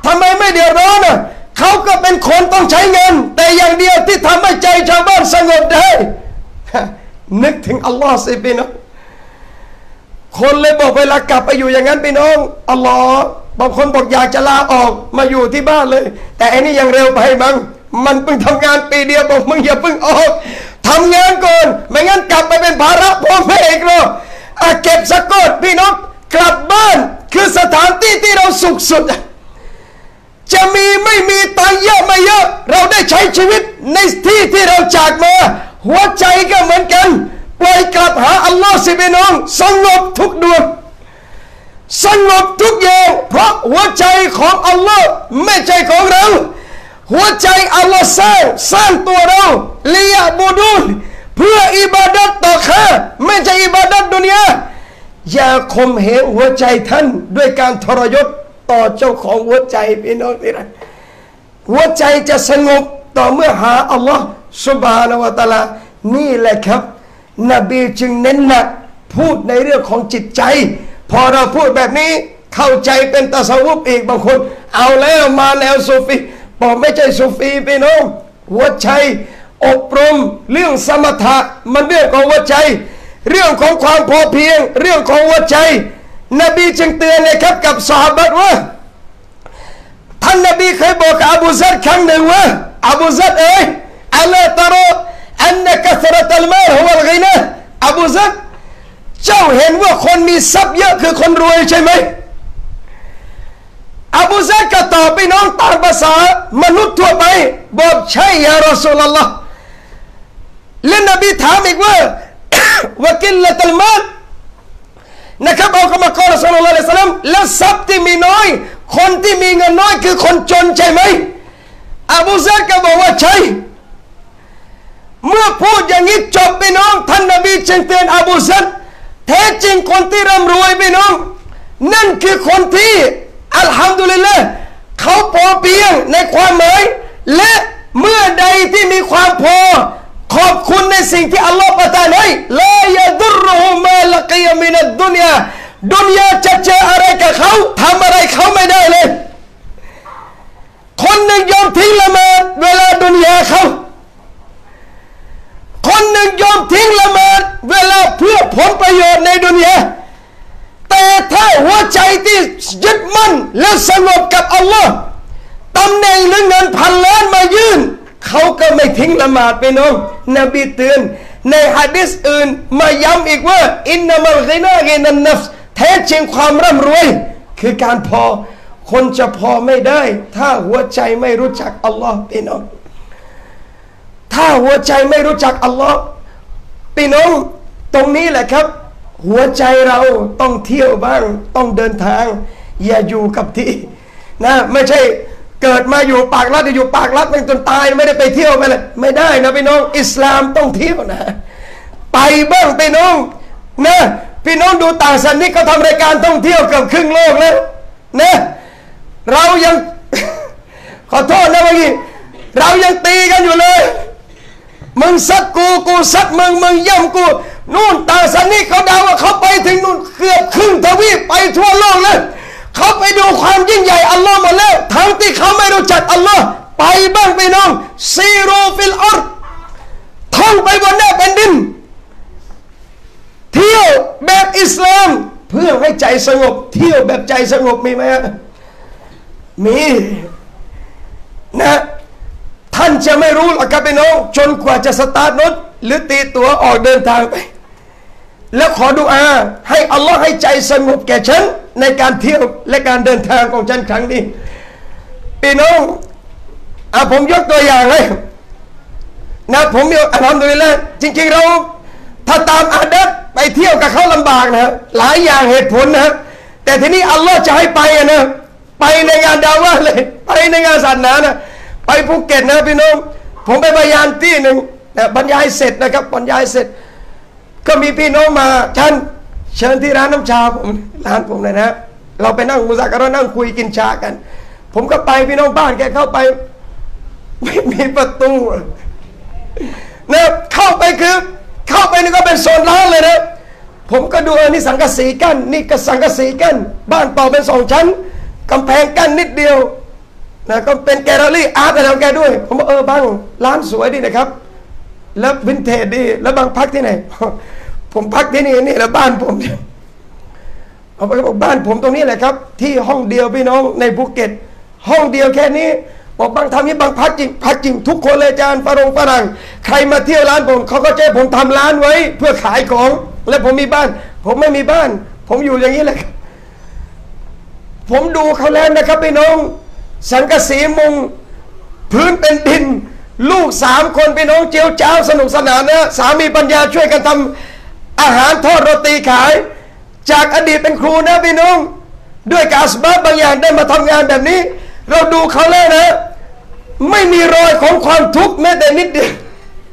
ทำไมไม่เดือดร้อนอ่ะเขาก็เป็นคนต้องใช้เงินแต่อย่างเดียวที่ทำให้ใจชาวบ้านสงบได้นึกถึงอัลลอฮ์สิพี่น้องคนเลยบอกเวลากลับไปอยู่อย่างนั้นพี่น้องอัลลอฮ์บางคนบอกอยากจะลาออกมาอยู่ที่บ้านเลยแต่อันนี้ยังเร็วไปมั้งมันเพิ่งทำงานปีเดียวบอกมึงอย่าเพิ่งออกทำงานก่อนไม่งั้นกลับไปเป็นภาระพ่อแม่อีกหรอกเก็บสะกดพี่น้องกลับบ้านคือสถานที่ที่เราสุขสุดจะมีไม่มีตังเยอะไม่เยอะเราได้ใช้ชีวิตในที่ที่เราจากมาหัวใจก็เหมือนกันปล่อยกลับหาอัลลอฮ์สิพี่น้องสงบทุกดวงสงบทุกอย่างเพราะหัวใจของอัลลอฮ์ไม่ใช่ของเราหัวใจอัลลอฮ์สร้างตัวเราลิยะบูดูนเพื่ออิบาดัตต่อข้าไม่ใช่อิบาดัตดุนยาอย่าข่มเหงหัวใจท่านด้วยการทรยศต่อเจ้าของหัวใจพี่น้องที่รักหัวใจจะสงบต่อเมื่อหาอัลลอฮ์ซุบฮานะฮูวะตะอาลานี่แหละครับนบีจึงเน้นหนักพูดในเรื่องของจิตใจพอเราพูดแบบนี้เข้าใจเป็นตะซาวุฟอีกบางคนเอาแล้วมาแนวซูฟีบอกไม่ใช่ซูฟีพี่น้องหัวใจอบรมเรื่องสมถะมันเรื่องของหัวใจเรื่องของความพอเพียงเรื่องของหัวใจนบีจึงเตือนเลยครับกับซอฮาบะห์ว่าท่านนบีเคยบอกกับอบูซัรครั้งหนึ่งว่าอบูซัรอัลลาตรออันนะกัสรตัลมาลฮุวัลกินาอบูซัรเจ้าเห็นว่าคนมีทรัพย์เยอะคือคนรวยใช่ไหมอบูซัรก็ตอบพี่น้องตามภาษามนุษย์ทั่วไปบอกใช่ยารอซูลุลลอฮ์และนบีถามอีกว่าวะกิลละตัลมาลนะครับเอาคำกล่าวรอซูลุลลอฮ์สัลลัมและทรัพย์ที่มีน้อยคนที่มีเงินน้อยคือคนจนใช่ไหมอบูซัรก็บอกว่าใช่เมื่อพูดอย่างนี้จบพี่น้องท่านนบีจึงเตือนอบูซัรแท้จริงคนที่ร่ำรวยพี่น้องนั่นคือคนที่อัลฮัมดุลิลละห์เขาพอเพียงในความหมายและเมื่อใดที่มีความพอขอบคุณในสิ่งที่อัลลอฮฺประทานให้ลายะดุรุฮุมาละกียมินัดดุนยาดุนยาจะเจออะไรกับเขาทำอะไรเขาไม่ได้เลยคนหนึ่งยอมทิ้งละหมาดเวลาดุนยาเขาคนหนึ่งยอมทิ้งละหมาดเวลาเพื่อผลประโยชน์ในดุนยาแต่ถ้าหัวใจที่ยึดมั่นและสงบกับอัลลอฮ์ตำแหน่งหรือเงินพันล้านมายื่นเขาก็ไม่ทิ้งละหมาดไปน้องนบีเตือนในหะดีษอื่นมาย้ำอีกว่าอินนัมัลกินากินันนัฟส์แท้จริงความร่ำรวยคือการพอคนจะพอไม่ได้ถ้าหัวใจไม่รู้จักอัลลอฮ์พี่น้องถ้าหัวใจไม่รู้จักอัลลอฮ์พี่น้องตรงนี้แหละครับหัวใจเราต้องเที่ยวบ้างต้องเดินทางอย่าอยู่กับที่นะไม่ใช่เกิดมาอยู่ปากรัฐอยู่ปากรัฐจนตายไม่ได้ไปเที่ยวไปเลยไม่ได้นะพี่น้องอิสลามต้องเที่ยวนะไปบ้างพี่น้องนะพี่น้องดูต่างศาสนาเขาทำรายการท่องเที่ยวเกือบครึ่งโลกแล้วนะเรายัง ขอโทษนะเมื่อกี้เรายังตีกันอยู่เลยมึงซัดกูซัดมึงย่ำกูนู่นต่างศาสนาเขาเดาว่าเขาไปถึงนู่นเกือบครึ่งทวีปไปทั่วโลกเลยเขาไปดูความยิ่งใหญ่อัลลอฮ์มาแล้วทั้งที่เขาไม่รู้จักอัลลอฮ์ไปบ้างพี่น้องซีโรฟิลอัรท่องไปบนหน้าแผ่นดินเที่ยวแบบอิสลามเพื่อให้ใจสงบเที่ยวแบบใจสงบมีไหมมีนะท่านจะไม่รู้หรอกครับพี่น้องจนกว่าจะสตาร์ทรถหรือตีตั๋วออกเดินทางไปแล้วขอดุอาให้อัลลอฮ์ให้ใจสงบแก่ฉันในการเที่ยวและการเดินทางของฉันครั้งนี้พี่น้องผมยกตัวอย่างให้นะผมมีอัลฮัมดุลิลละห์จริงๆเราถ้าตามอาดับไปเที่ยวกับเขาลำบากนะหลายอย่างเหตุผลนะแต่ทีนี้อัลลอฮ์จะให้ไปนะไปในงานดาวะเลยไปในงานศาสนานะไปภูเก็ตนะพี่น้องผมไปบรรยายที่หนึ่งนะบรรยายเสร็จนะครับบรรยายเสร็จก็มีพี่น้องมาท่านเชิญที่ร้านน้ำชาผมร้านผมเลยนะเราไปนั่งมุซากะเราะห์นั่งคุยกินชากันผมก็ไปพี่น้องบ้านแกเข้าไปไม่มีประตูนะเข้าไปคือเข้าไปนี่ก็เป็นโซนร้านเลยนะผมก็ดูนี่สังกะสีกั้นนี่ก็สังกะสีกั้นบ้านต่อเป็น2 ชั้นกำแพงกั้นนิดเดียวนะก็เป็นแกลเลอรี่อาร์ตอะไรของแกด้วยผมบอกบางร้านสวยดีนะครับแล้ววินเทจดีแล้วบางพักที่ไหนผมพักที่นี่นี่แหละบ้านผมเอาไปบอกบ้านผมตรงนี้แหละครับที่ห้องเดียวพี่น้องในภูเก็ตห้องเดียวแค่นี้บอกบางทำนี้บางพักจริงพักจริงทุกคนเลยอาจารย์ฝรั่งใครมาเที่ยวร้านผมเขาก็จะผมทำร้านไว้เพื่อขายของและผมมีบ้านผมไม่มีบ้านผมอยู่อย่างนี้แหละผมดูเขาแล้วนะครับพี่น้องสังกะสีมุงพื้นเป็นดินลูก3 คนพี่น้องเจียวจ้าวสนุกสนานนะสามีปัญญาช่วยกันทำอาหารทอดโรตีขายจากอดีตเป็นครูนะพี่น้องด้วยกาสบับบางอย่างได้มาทำงานแบบนี้เราดูเขาแล้วนะไม่มีรอยของความทุกข์แม้แต่นิดเดียว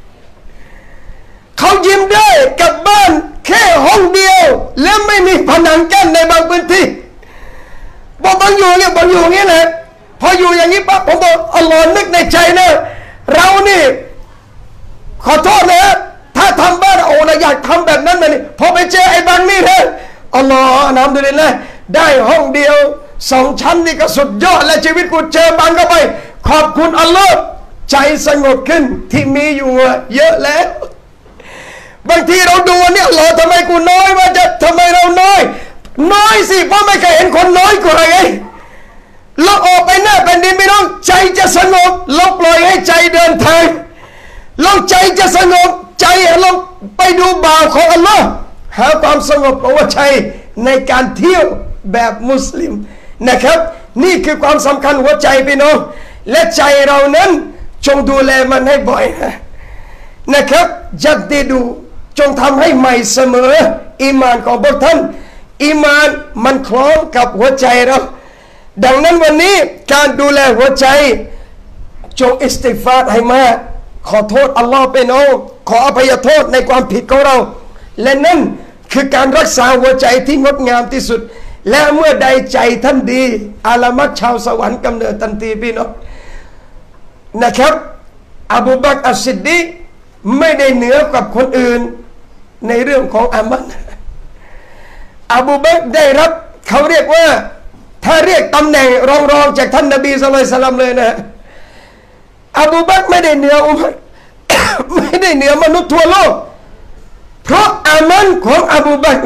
เขายิ้มได้กับบ้านแค่ห้องเดียวและไม่มีผนังกั้นในบางพื้นที่บอกบางอยู่เนี่ยบางอยู่อย่างนี้แหละพออยู่อย่างนี้ปั๊บผมบอกอัลลอฮ์นึกในใจนะเรานี่ขอโทษนะถ้าทำบ้านโอ้นะอยากทำแบบนั้นเลยพอไปเจอไอ้บางนี่นะอัลลอฮ์นำดูเลยนะได้ห้องเดียว2 ชั้นนี่ก็สุดยอดและชีวิตกูเจอบางก็ไปขอบคุณอัลลอฮ์ใจสงบขึ้นที่มีอยู่เยอะแล้วบางทีเราดูเนี่ยอัลลอฮ์ทำไมกูน้อยว่าจะทำไมเราน้อยสิเพราะไม่เคยเห็นคนน้อยกว่าไงเราออกไปหน้าแผ่นดินไม่ต้องใจจะสงบเราปล่อยให้ใจเดินทางเราใจจะสงบใจเราไปดูบ่าวของอัลลอฮ์หาความสงบเพราะว่าใจในการเที่ยวแบบมุสลิมนะครับนี่คือความสำคัญหัวใจพี่น้องและใจเรานั้นจงดูแลมันให้บ่อยนะครับจัดดีดูจงทำให้ใหม่เสมออีมานของพวกท่านอีมานมันคล้องกับหัวใจเราดังนั้นวันนี้การดูแลหัวใจจงอิสติฆฟารให้มากขอโทษอัลลอฮ์พี่น้องขออภัยโทษในความผิดของเราและนั่นคือการรักษาหัวใจที่งดงามที่สุดและเมื่อใดใจท่านดีอาลามัตชาวสวรรค์กำเนิดทันทีพี่น้องนะครับอบูบักร อัสซิดดีกไม่ได้เหนือกับคนอื่นในเรื่องของอามันอบูบักรได้รับเขาเรียกว่าถ้าเรียกตำแหน่งรองจากท่านนบีศ็อลลัลลอฮุอะลัยฮิวะซัลลัมเลยนะอบูบักรไม่ได้เหนืออุมัร ไม่ได้เหนือมนุษย์ทั่วโลกเพราะอามันของอบูบักร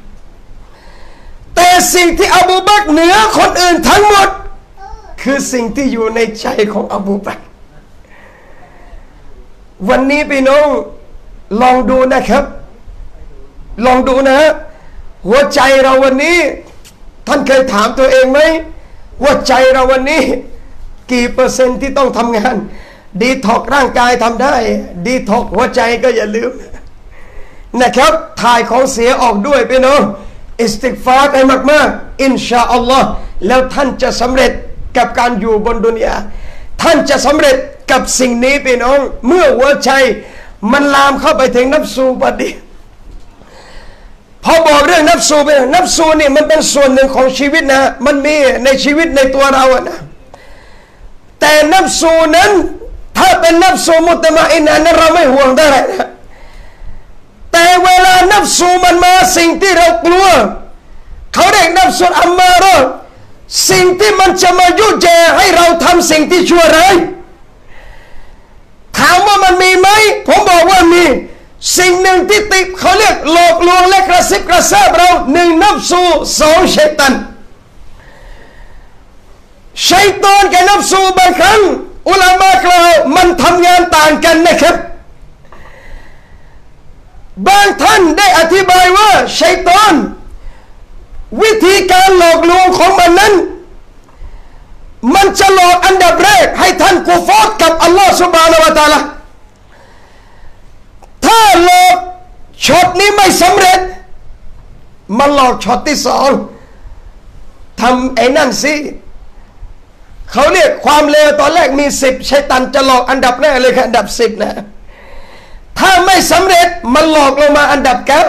แต่สิ่งที่อบูบักรเหนือคนอื่นทั้งหมดคือสิ่งที่อยู่ในใจของอบูบักรวันนี้พี่น้องลองดูนะครับลองดูนะหัวใจเราวันนี้ท่านเคยถามตัวเองไหมว่าใจเราวันนี้กี่เปอร์เซ็นต์ที่ต้องทำงานดีท็อกร่างกายทำได้ดีท็อกหัวใจก็อย่าลืมนะครับถ่ายของเสียออกด้วยพี่น้องอิสติฆฟารให้มากๆอินชาอัลลอฮ์แล้วท่านจะสำเร็จกับการอยู่บนดุนยาท่านจะสำเร็จกับสิ่งนี้พี่น้องเมื่อหัวใจมันลามเข้าไปถึงนัฟซูพอดีพอบอกเรื่องนัฟซูไปนัฟซูนี่มันเป็นส่วนหนึ่งของชีวิตนะมันมีในชีวิตในตัวเราอะนะแต่นัฟซูนั้นถ้าเป็นนัฟซูมุตมะอินนะนั้นเราไม่ห่วงได้นะแต่เวลานัฟซูมันมาสิ่งที่เรากลัวเขาเรียกนัฟซูอัมมาเราะห์สิ่งที่มันจะมายุแยให้เราทำสิ่งที่ชั่วร้ายถามว่ามันมีไหมผมบอกว่ามีสิ่งหนึ่งที่ติดเขาเรียกหลอกลวงและกระซิบกระซาบเรา1นัฟซู2ชัยฏอนชัยฏอนกับนัฟซูบางครั้งอุลามะกล่าวมันทำงานต่างกันนะครับบางท่านได้อธิบายว่าชัยฏอนวิธีการหลอกลวงของมันนั้นมันจะหลอกอันดับแรกให้ท่านกุฟรกับอัลลอฮฺซุบฮานะฮูวะตะอาลาถ้าหลอกช็อตนี้ไม่สำเร็จมันหลอกช็อตที่2ทำไอ้นั่นสิเขาเรียกความเลวตอนแรกมี10ชัยฏอนจะหลอกอันดับแรกเลยค่ะอันดับ10นะถ้าไม่สำเร็จมันหลอกลงมาอันดับ9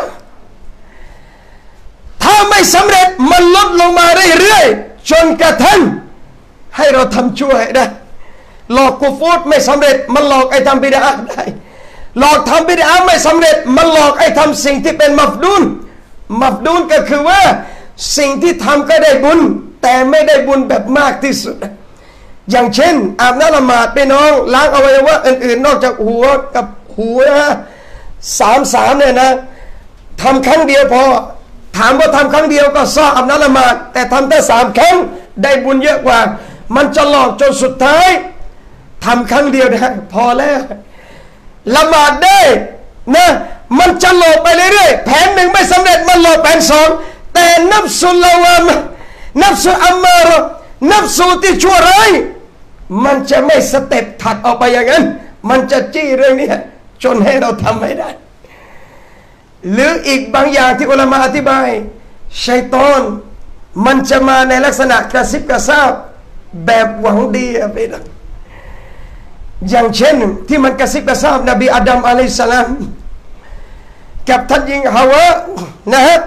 ถ้าไม่สำเร็จมันลดลงมาเรื่อยๆจนกระทั่งให้เราทำชั่วให้ได้หลอกกุฟรไม่สำเร็จมันหลอกไอ้ทำบิดอะห์ได้หลอกทำบิดอะห์ไม่สำเร็จมันหลอกไอ้ทำสิ่งที่เป็นมัฟดูนก็คือว่าสิ่งที่ทำก็ได้บุญแต่ไม่ได้บุญแบบมากที่สุดอย่างเช่นอาบน้ำละหมาดไปน้องล้างอวัยวะอื่นๆนอกจากหัวกับหูนะสามเนี่ยนะทำครั้งเดียวพอถามว่าทำครั้งเดียวก็ซ้ออาบน้ำละหมาดแต่ทำได้3 ครั้งได้บุญเยอะกว่ามันจะหลอกจนสุดท้ายทำครั้งเดียวนะพอแล้วละหมาดได้นะมันจะหลอกไปเรื่อยๆแผนหนึ่งไม่สำเร็จมันหลอกแผน2แต่นับสุลละวามนับสุอัมมาระนับสูที่ชั่วร้ายมันจะไม่สเต็ปถัดออกไปอย่างนั้นมันจะจี้เรื่องนี้จนให้เราทำไม่ได้หรืออีกบางอย่างที่อุลามะอธิบายชัยฏอนมันจะมาในลักษณะกระซิบกระซาบแบบหวังดีไปนะอย่างเช่นที่มันกระซิบกระซาบนบีอาดัมอะลัยฮิสสลามกับท่านหญิงฮาวะนะฮะ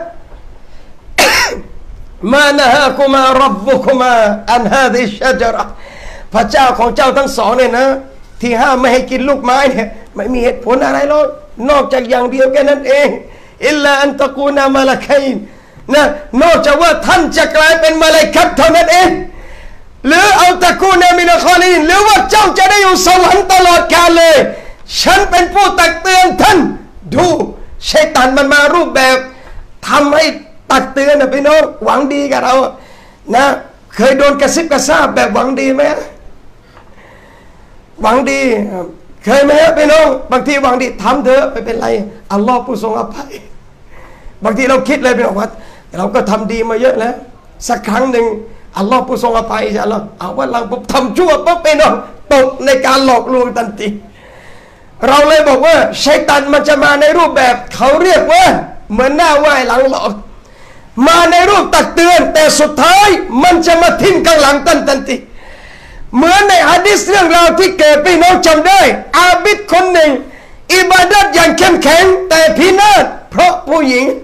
มานะฮะกุมารับบุกุมาอันฮาดิชะจระพระเจ้าของเจ้าทั้งสองเนี่ยนะที่ห้ามไม่ให้กินลูกไม้เนี่ยไม่มีเหตุผลอะไรหรอกนอกจากอย่างเดียวแค่นั้นเองอิลลาอันตะกูนามาลาคัยนะนอกจากว่าท่านจะกลายเป็นมาลาอิกะฮ์เท่านั้นเองหรือเอาตะกูนามินัลคอลีนหรือว่าเจ้าจะได้อยู่สวรรค์ตลอดกาลเลยฉันเป็นผู้ตักเตือนท่านดูชัยฏอนมันมารูปแบบทำให้ตักเตือนนะพี่น้องหวังดีกับเรานะเคยโดนกระซิบกระซาบแบบหวังดีไหมหวังดีเคยไหมพี่น้องบางทีหวังดีทำเถอะไม่เป็นไรอัลลอฮ์ผู้ทรงอภัยบางทีเราคิดเลยพี่น้องว่าเราก็ทำดีมาเยอะแล้วสักครั้งหนึ่งอัลลอฮ์ผู้ทรงอภัยจะเราเอาว่าเราทำชั่วปุ๊บพี่น้องตกในการหลอกลวงทันทีเราเลยบอกว่าชัยฏอนมันจะมาในรูปแบบเขาเรียกว่าเหมือนหน้าไหว้หลังหลอกมาในรูปตักเตือนแต่สุดท้ายมันจะมาทิ้งข้างหลังทันทีเหมือนในหะดีษเรื่องราวที่เกิดพี่น้องจำได้อาบิดคนหนึ่งอิบาดัตอย่างเข้มแข็งแต่พินาศเพราะผู้หญิง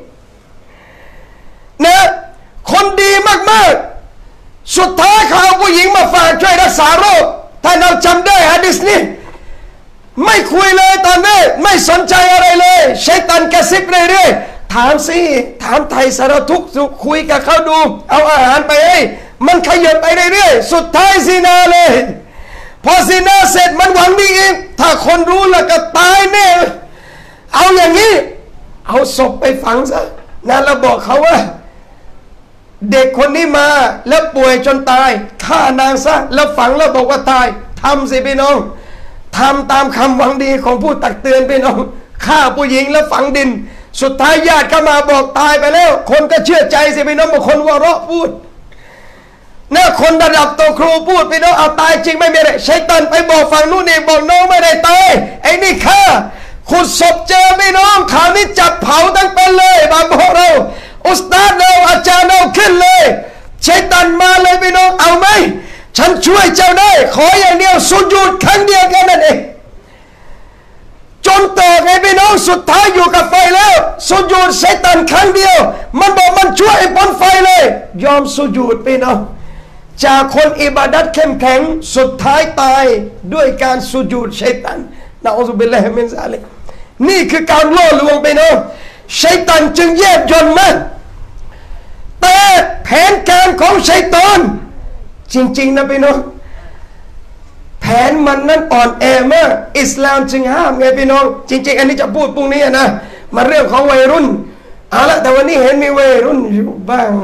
นะคนดีมากๆสุดท้ายเขาเอาผู้หญิงมาฝากช่วยรักษาโรคถ้าเราจำได้หะดีษนี้ไม่คุยเลยตอนนี้ไม่สนใจอะไรเลยชัยฏอนกระซิบเรื่อยๆถามสิถามไทยสารทุกข์คุยกับเขาดูเอาอาหารไปให้มันขยับไปเรื่อยๆสุดท้ายซินาเลยพอซินาเสร็จมันหวังดีอีกถ้าคนรู้แล้วก็ตายแน่เอาอย่างนี้เอาศพไปฝังซะนั่นเราบอกเขาว่าเด็กคนนี้มาแล้วป่วยจนตายฆ่านางซะแล้วฝังแล้วบอกว่าตายทำสิพี่น้องทำตามคำหวังดีของผู้ตักเตือนพี่น้องฆ่าผู้หญิงแล้วฝังดินสุดท้ายญาติเข้ามาบอกตายไปแล้วคนก็เชื่อใจสิพี่น้องบางคนว่าเราะพูดนะคนระดับตัวครูพูดพี่น้องเอาตายจริงไม่มีอะไรชัยฏอนไปบอกฝั่งนู้นนี่บอกน้องไม่ได้ตายไอ้นี่ฆ่าขุดศพเจอพี่น้องข่าวนี้จับเผาทั้งเป็นเลยบางพวกเราอุสตาดเราอาจารย์เราขึ้นเลยชัยฏอนมาเลยพี่น้องเอาไหมฉันช่วยเจ้าได้ขออย่างเดียวสุญูดครั้งเดียวแค่นั้นเองจนต่อไงพี่น้องสุดท้ายอยู่กับไฟแล้วสุญูดชัยฏอนครั้งเดียวมันบอกมันช่วยไอ้พ้นไฟเลยยอมสุญูดพี่น้องจากคนอิบาดัตเข้มแข็งสุดท้ายตายด้วยการสุญูดชัยฏอนนะอูซุบิลลาฮิมินซาลิกนี่คือการล่อลวงพี่น้องชัยฏอนจึงแยบยลมากแต่แผนการของชัยฏอนจริงๆนะพี่น้องแผนมันนั้นอ่อนแอมากอิสลามจึงห้ามไงพี่น้องจริงๆอันนี้จะพูดพรุ่งนี้นะมาเรื่องของวัยรุ่นเอาละแต่วันนี้เห็นมีวัยรุ่นอยู่บ้าง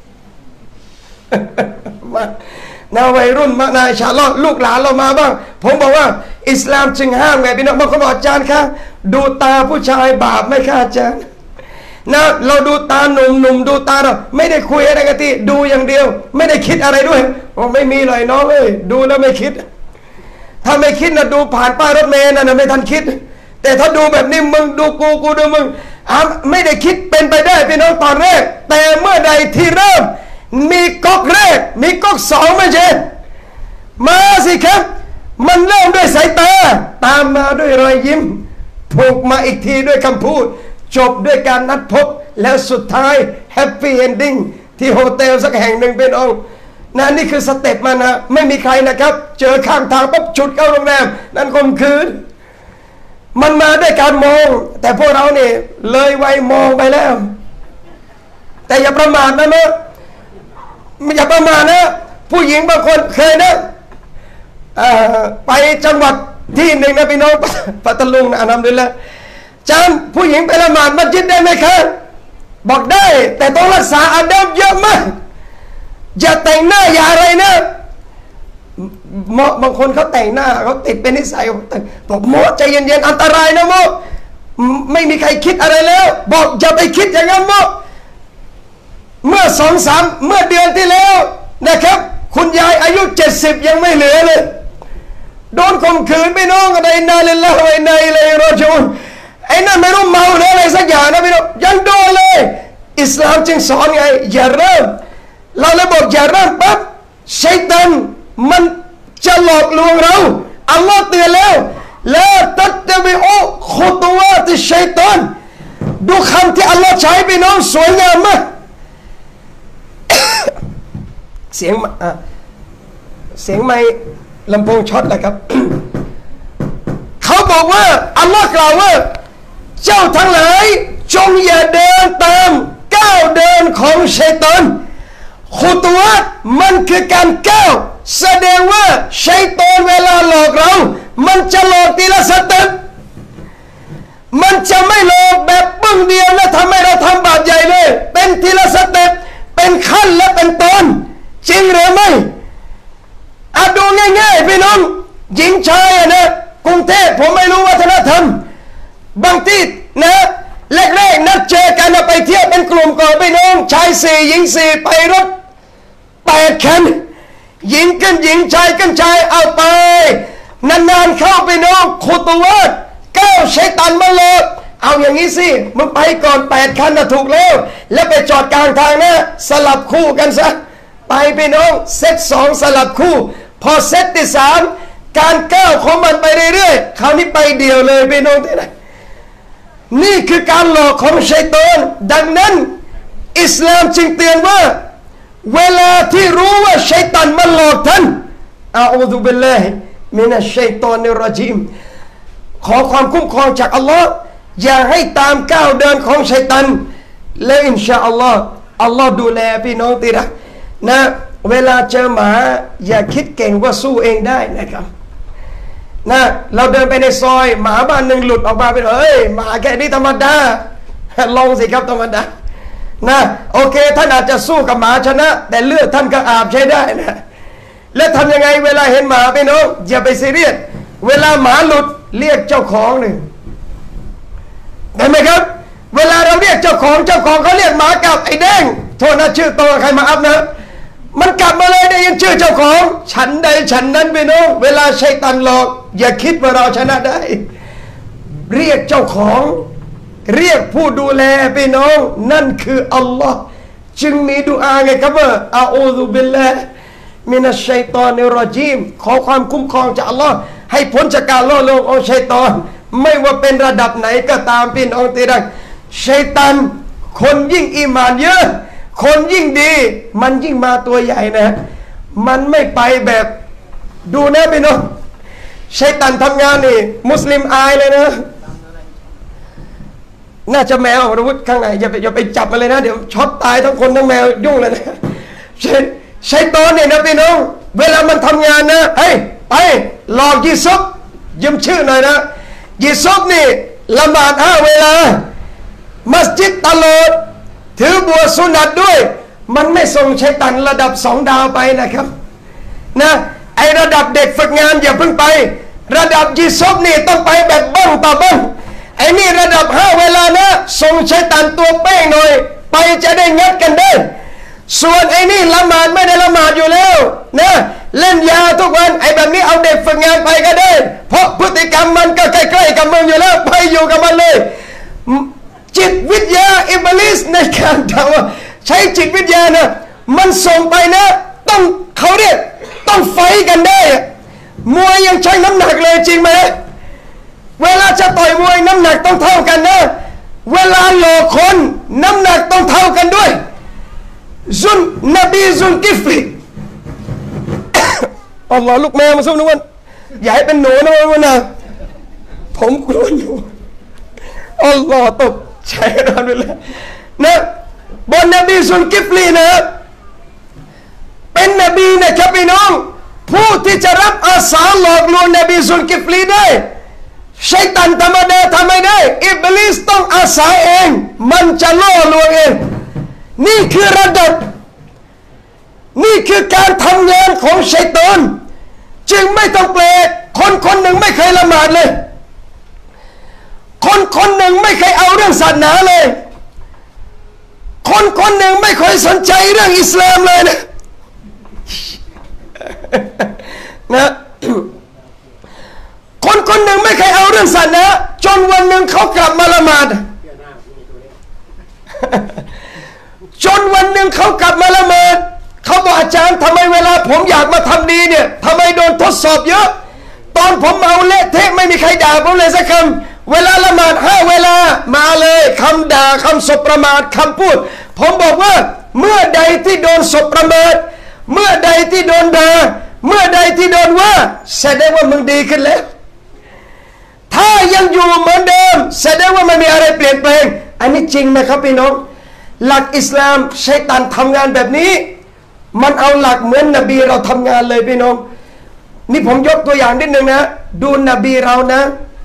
นาวัยรุ่นมานาชาลอลูกหลานเรามาบ้างผมบอกว่าอิสลามจึงห้ามไงพี่น้องบางคนบอกอาจารย์คะดูตาผู้ชายบาปไหมคะอาจารย์นะเราดูตาหนุ่มดูตาเราไม่ได้คุยอะไรกันที่ดูอย่างเดียวไม่ได้คิดอะไรด้วยว่าไม่มีเลยน้องเลยดูแล้วไม่คิดถ้าไม่คิดนะดูผ่านป้ายรถเมล์นะไม่ทันคิดแต่ถ้าดูแบบนี้มึงดูกูดูมึงไม่ได้คิดเป็นไปได้พี่น้องตอนแรกแต่เมื่อใดที่เริ่มมีก๊อกแรกมีก๊อก2ไม่ใช่มาสิครับมันเริ่มด้วยสายตาตามมาด้วยรอยยิ้มผูกมาอีกทีด้วยคำพูดจบด้วยการนัดพบแล้วสุดท้ายแฮปปี้เอนดิ้งที่โฮเทลสักแห่งหนึ่งเป็นองค์นั่นนี่คือสเต็ปมันนะไม่มีใครนะครับเจอข้างทางปั๊บจุดเข้าโรงแรมนั่นข่มขืนมันมาด้วยการมองแต่พวกเราเนี่ยเลยวัยมองไปแล้วแต่อย่าประมาทนะอย่าประมาทนะผู้หญิงบางคนเคยนะไปจังหวัดที่หนึ่งนะพี่น้องปัตตานีนะอัลฮัมดุลิลละห์จำผู้หญิงไปละหมาดมัสยิดได้ไหมครับบอกได้แต่ต้องรักษาอาดับเยอะมากอย่าแต่งหน้าอย่าอะไรนะบางคนเขาแต่งหน้าเขาติดเป็นนิสัยบอกโมใจเย็นๆอันตรายนะโมไม่มีใครคิดอะไรแล้วบอกอย่าไปคิดอย่างนั้นโมเมื่อ2-3เมื่อเดือนที่แล้วนะครับคุณยายอายุ70ยังไม่เหลือเลยโดนข่มขืนพี่น้องอะไรนาลิลลาฮ์วะอินนาอิลัยฮิรอญิอูนไอ้นั่นไม่รู้เมาหรืออะไรสักอย่างนะพี่น้องยังโดนเลยอิสลามจึงสอนไงอย่าเริ่มเราเลยบอกอย่าเริ่มปั๊บชัยฏอนมันจะหลอกลวงเราอัลลอฮ์เตือนแล้วละตัตตะบิอุขุตุวาติชัยฏอนดูคำที่อัลลอฮ์ใช้พี่น้องสวยงามมากเสียงไม่ลำโพงช็อตแหละครับ เขาบอกว่าอัลลอฮ์กล่าวว่าเจ้าทั้งหลายจงอย่าเดินตามก้าวเดินของชัยฏอนขุตุวาตมันคือการก้าวแสดงว่าชัยฏอนเวลาหลอกเรามันจะหลอกทีละสเต็ปมันจะไม่หลอกแบบปึ้งเดียวแล้วทำให้เราทำบาปใหญ่เลยเป็นทีละสเต็ปเป็นขั้นและเป็นตอนจริงหรือไม่ดูง่ายๆพี่น้องหญิงชายนะกรุงเทพผมไม่รู้วัฒนธรรมบางที่นะแรกๆนัดเจอกันไปเที่ยวเป็นกลุ่มก่อนพี่น้องชาย4หญิง4ไปรถ8คันหญิงกันหญิงชายกันชายเอาไปนานๆเข้าพี่น้องขุตุวาตก้าวชัยฏอนมาหลอกเอาอย่างนี้สิมึงไปก่อน8คันนะถูกแล้วไปจอดกลางทางนะสลับคู่กันซะไปพี่น้องเซต2สลับคู่พอเซตที่3การก้าวของมันไปเรื่อยๆคราวนี้ไปเดียวเลยพี่น้องที่ไหนนี่คือการหลอกของชัยฏอนดังนั้นอิสลามจึงเตือนว่าเวลาที่รู้ว่าชัยฏอนมันหลอกท่านอาอูซุบิลลาฮิมินัชชัยฏอนิรเราะญีมขอความคุ้มครองจากอัลลอฮ์อย่าให้ตามก้าวเดินของชัยฏอนและอินชาอัลลอฮ์อัลลอฮ์ดูแลพี่น้องที่รักนะเวลาเจอหมาอย่าคิดเก่งว่าสู้เองได้นะครับนะเราเดินไปในซอยหมาบ้านหนึ่งหลุดออกมาเป็นหมาแค่นี้ธรรมดาลองสิครับธรรมดานะโอเคท่านอาจจะสู้กับหมาชนะแต่เลือดท่านก็อาบใช้ได้นะและทำยังไงเวลาเห็นหมาพี่น้องอย่าไปซีเรียสเวลาหมาหลุดเรียกเจ้าของหนึ่งได้ไหมครับเวลาเราเรียกเจ้าของเขาเรียกหมากลับไอ้แดงโทษนะชื่อโตใครมาอัพนะมันกลับมาเลยได้ยินชื่อเจ้าของฉันใดฉันนั้นพี่น้องเวลาชัยฏอนหลอกอย่าคิดว่าเราชนะได้เรียกเจ้าของเรียกผู้ดูแลพี่น้องนั่นคืออัลลอฮ์จึงมีดุอาไงครับว่าอาอูซุบิลลาฮิมินัชชัยฏอนิรเราะญีมขอความคุ้มครองจากอัลลอฮ์ให้พ้นจากการล่อลวงของชัยฏอนไม่ว่าเป็นระดับไหนก็ตามพี่น้องที่รักชัยฏอนคนยิ่งอีหม่านเยอะคนยิ่งดีมันยิ่งมาตัวใหญ่นะมันไม่ไปแบบดูนะพี่น้องชัยฏอนทำงานนี่มุสลิมอายเลยนะน่าจะแมวอาวุธข้างในอย่าไปจับมันเลยนะเดี๋ยวช็อตตายทั้งคนทั้งแมวยุ่งเลยนะชัยฏอนเนี่ยนะพี่น้องเวลามันทำงานนะเฮ้ยไปหลอกยิซุบยืมชื่อหน่อยนะยิซุบนี่ละหมาด5 เวลามัสยิดตลอดถือบัวสุนัตด้วยมันไม่ส่งชัยฏอนระดับ2 ดาวไปนะครับนะไอระดับเด็กฝึกงานอย่าเพิ่งไประดับยิซุบนี่ต้องไปแบบบ้างต่อบ้างไอ้นี่ระดับ5 เวลานะส่งชัยฏอนตัวเป้งหน่อยไปจะได้งัดกันได้ส่วนไอ้นี่ละหมาดไม่ได้ละหมาดอยู่แล้วนะเล่นยาทุกวันไอ้แบบนี้เอาเด็กฝึกงานไปก็ได้เพราะพฤติกรรมมันก็ใกล้ๆกับมึงอยู่แล้วไปอยู่กับมันเลยจิตวิทยาอิบลิสในการทำใช้จิตวิทยานะมันส่งไปนะต้องเขาเรียกต้องไฟกันได้มวยยังใช้น้ำหนักเลยจริงไหมเวลาจะต่อยมวยน้ำหนักต้องเท่ากันนะเวลาหลอกคนน้ำหนักต้องเท่ากันด้วยนบีซุลกิฟลีอัลลอฮ์ลูกแมวมาสู้นะวันอย่าให้เป็นหนูนะวันนะผมกลัวอยู่อัลลอฮ์ตบใช้นอนไปเลยนะบนนบีซุลกิฟลีนะเป็นนบีนะครับพี่น้องผู้ที่จะรับอาสาหลอกลวงนบีซุลกิฟลีได้ชัยฏอนธรรมดาทำไม่ได้อิบลิสต้องอาสาเองมันจะล่อลวงเองนี่คือระดับนี่คือการทำงานของชัยฏอนจึงไม่ต้องแปลกคนหนึ่งไม่เคยละหมาดเลยคนหนึ่งไม่เคยเอาเรื่องศาสนาเลยคนหนึ่งไม่เคยสนใจเรื่องอิสลามเลยนะคนหนึ่งไม่เคยเอาเรื่องศาสนาจนวันหนึ่งเขากลับมาละหมาดจนวันหนึ่งเขากลับมาละหมาดเขาบอกอาจารย์ทำไมเวลาผมอยากมาทำดีเนี่ยทำไมโดนทดสอบเยอะตอนผมเมาเละเทะไม่มีใครด่าผมเลยสักคำเวลาละหมาด5 เวลามาเลยคำด่าคำสบประมาทคำพูดผมบอกว่าเมื่อใดที่โดนสบประมาทเมื่อใดที่โดนด่าเมื่อใดที่โดนว่าแสดงว่ามึงดีขึ้นแล้วถ้ายังอยู่เหมือนเดิมแสดงว่าไม่มีอะไรเปลี่ยนแปลงอันนี้จริงนะครับพี่น้องหลักอิสลามชัยฏอนทำงานแบบนี้มันเอาหลักเหมือนนบีเราทำงานเลยพี่น้องนี่ผมยกตัวอย่างนิดนึงนะดูนบีเรานะ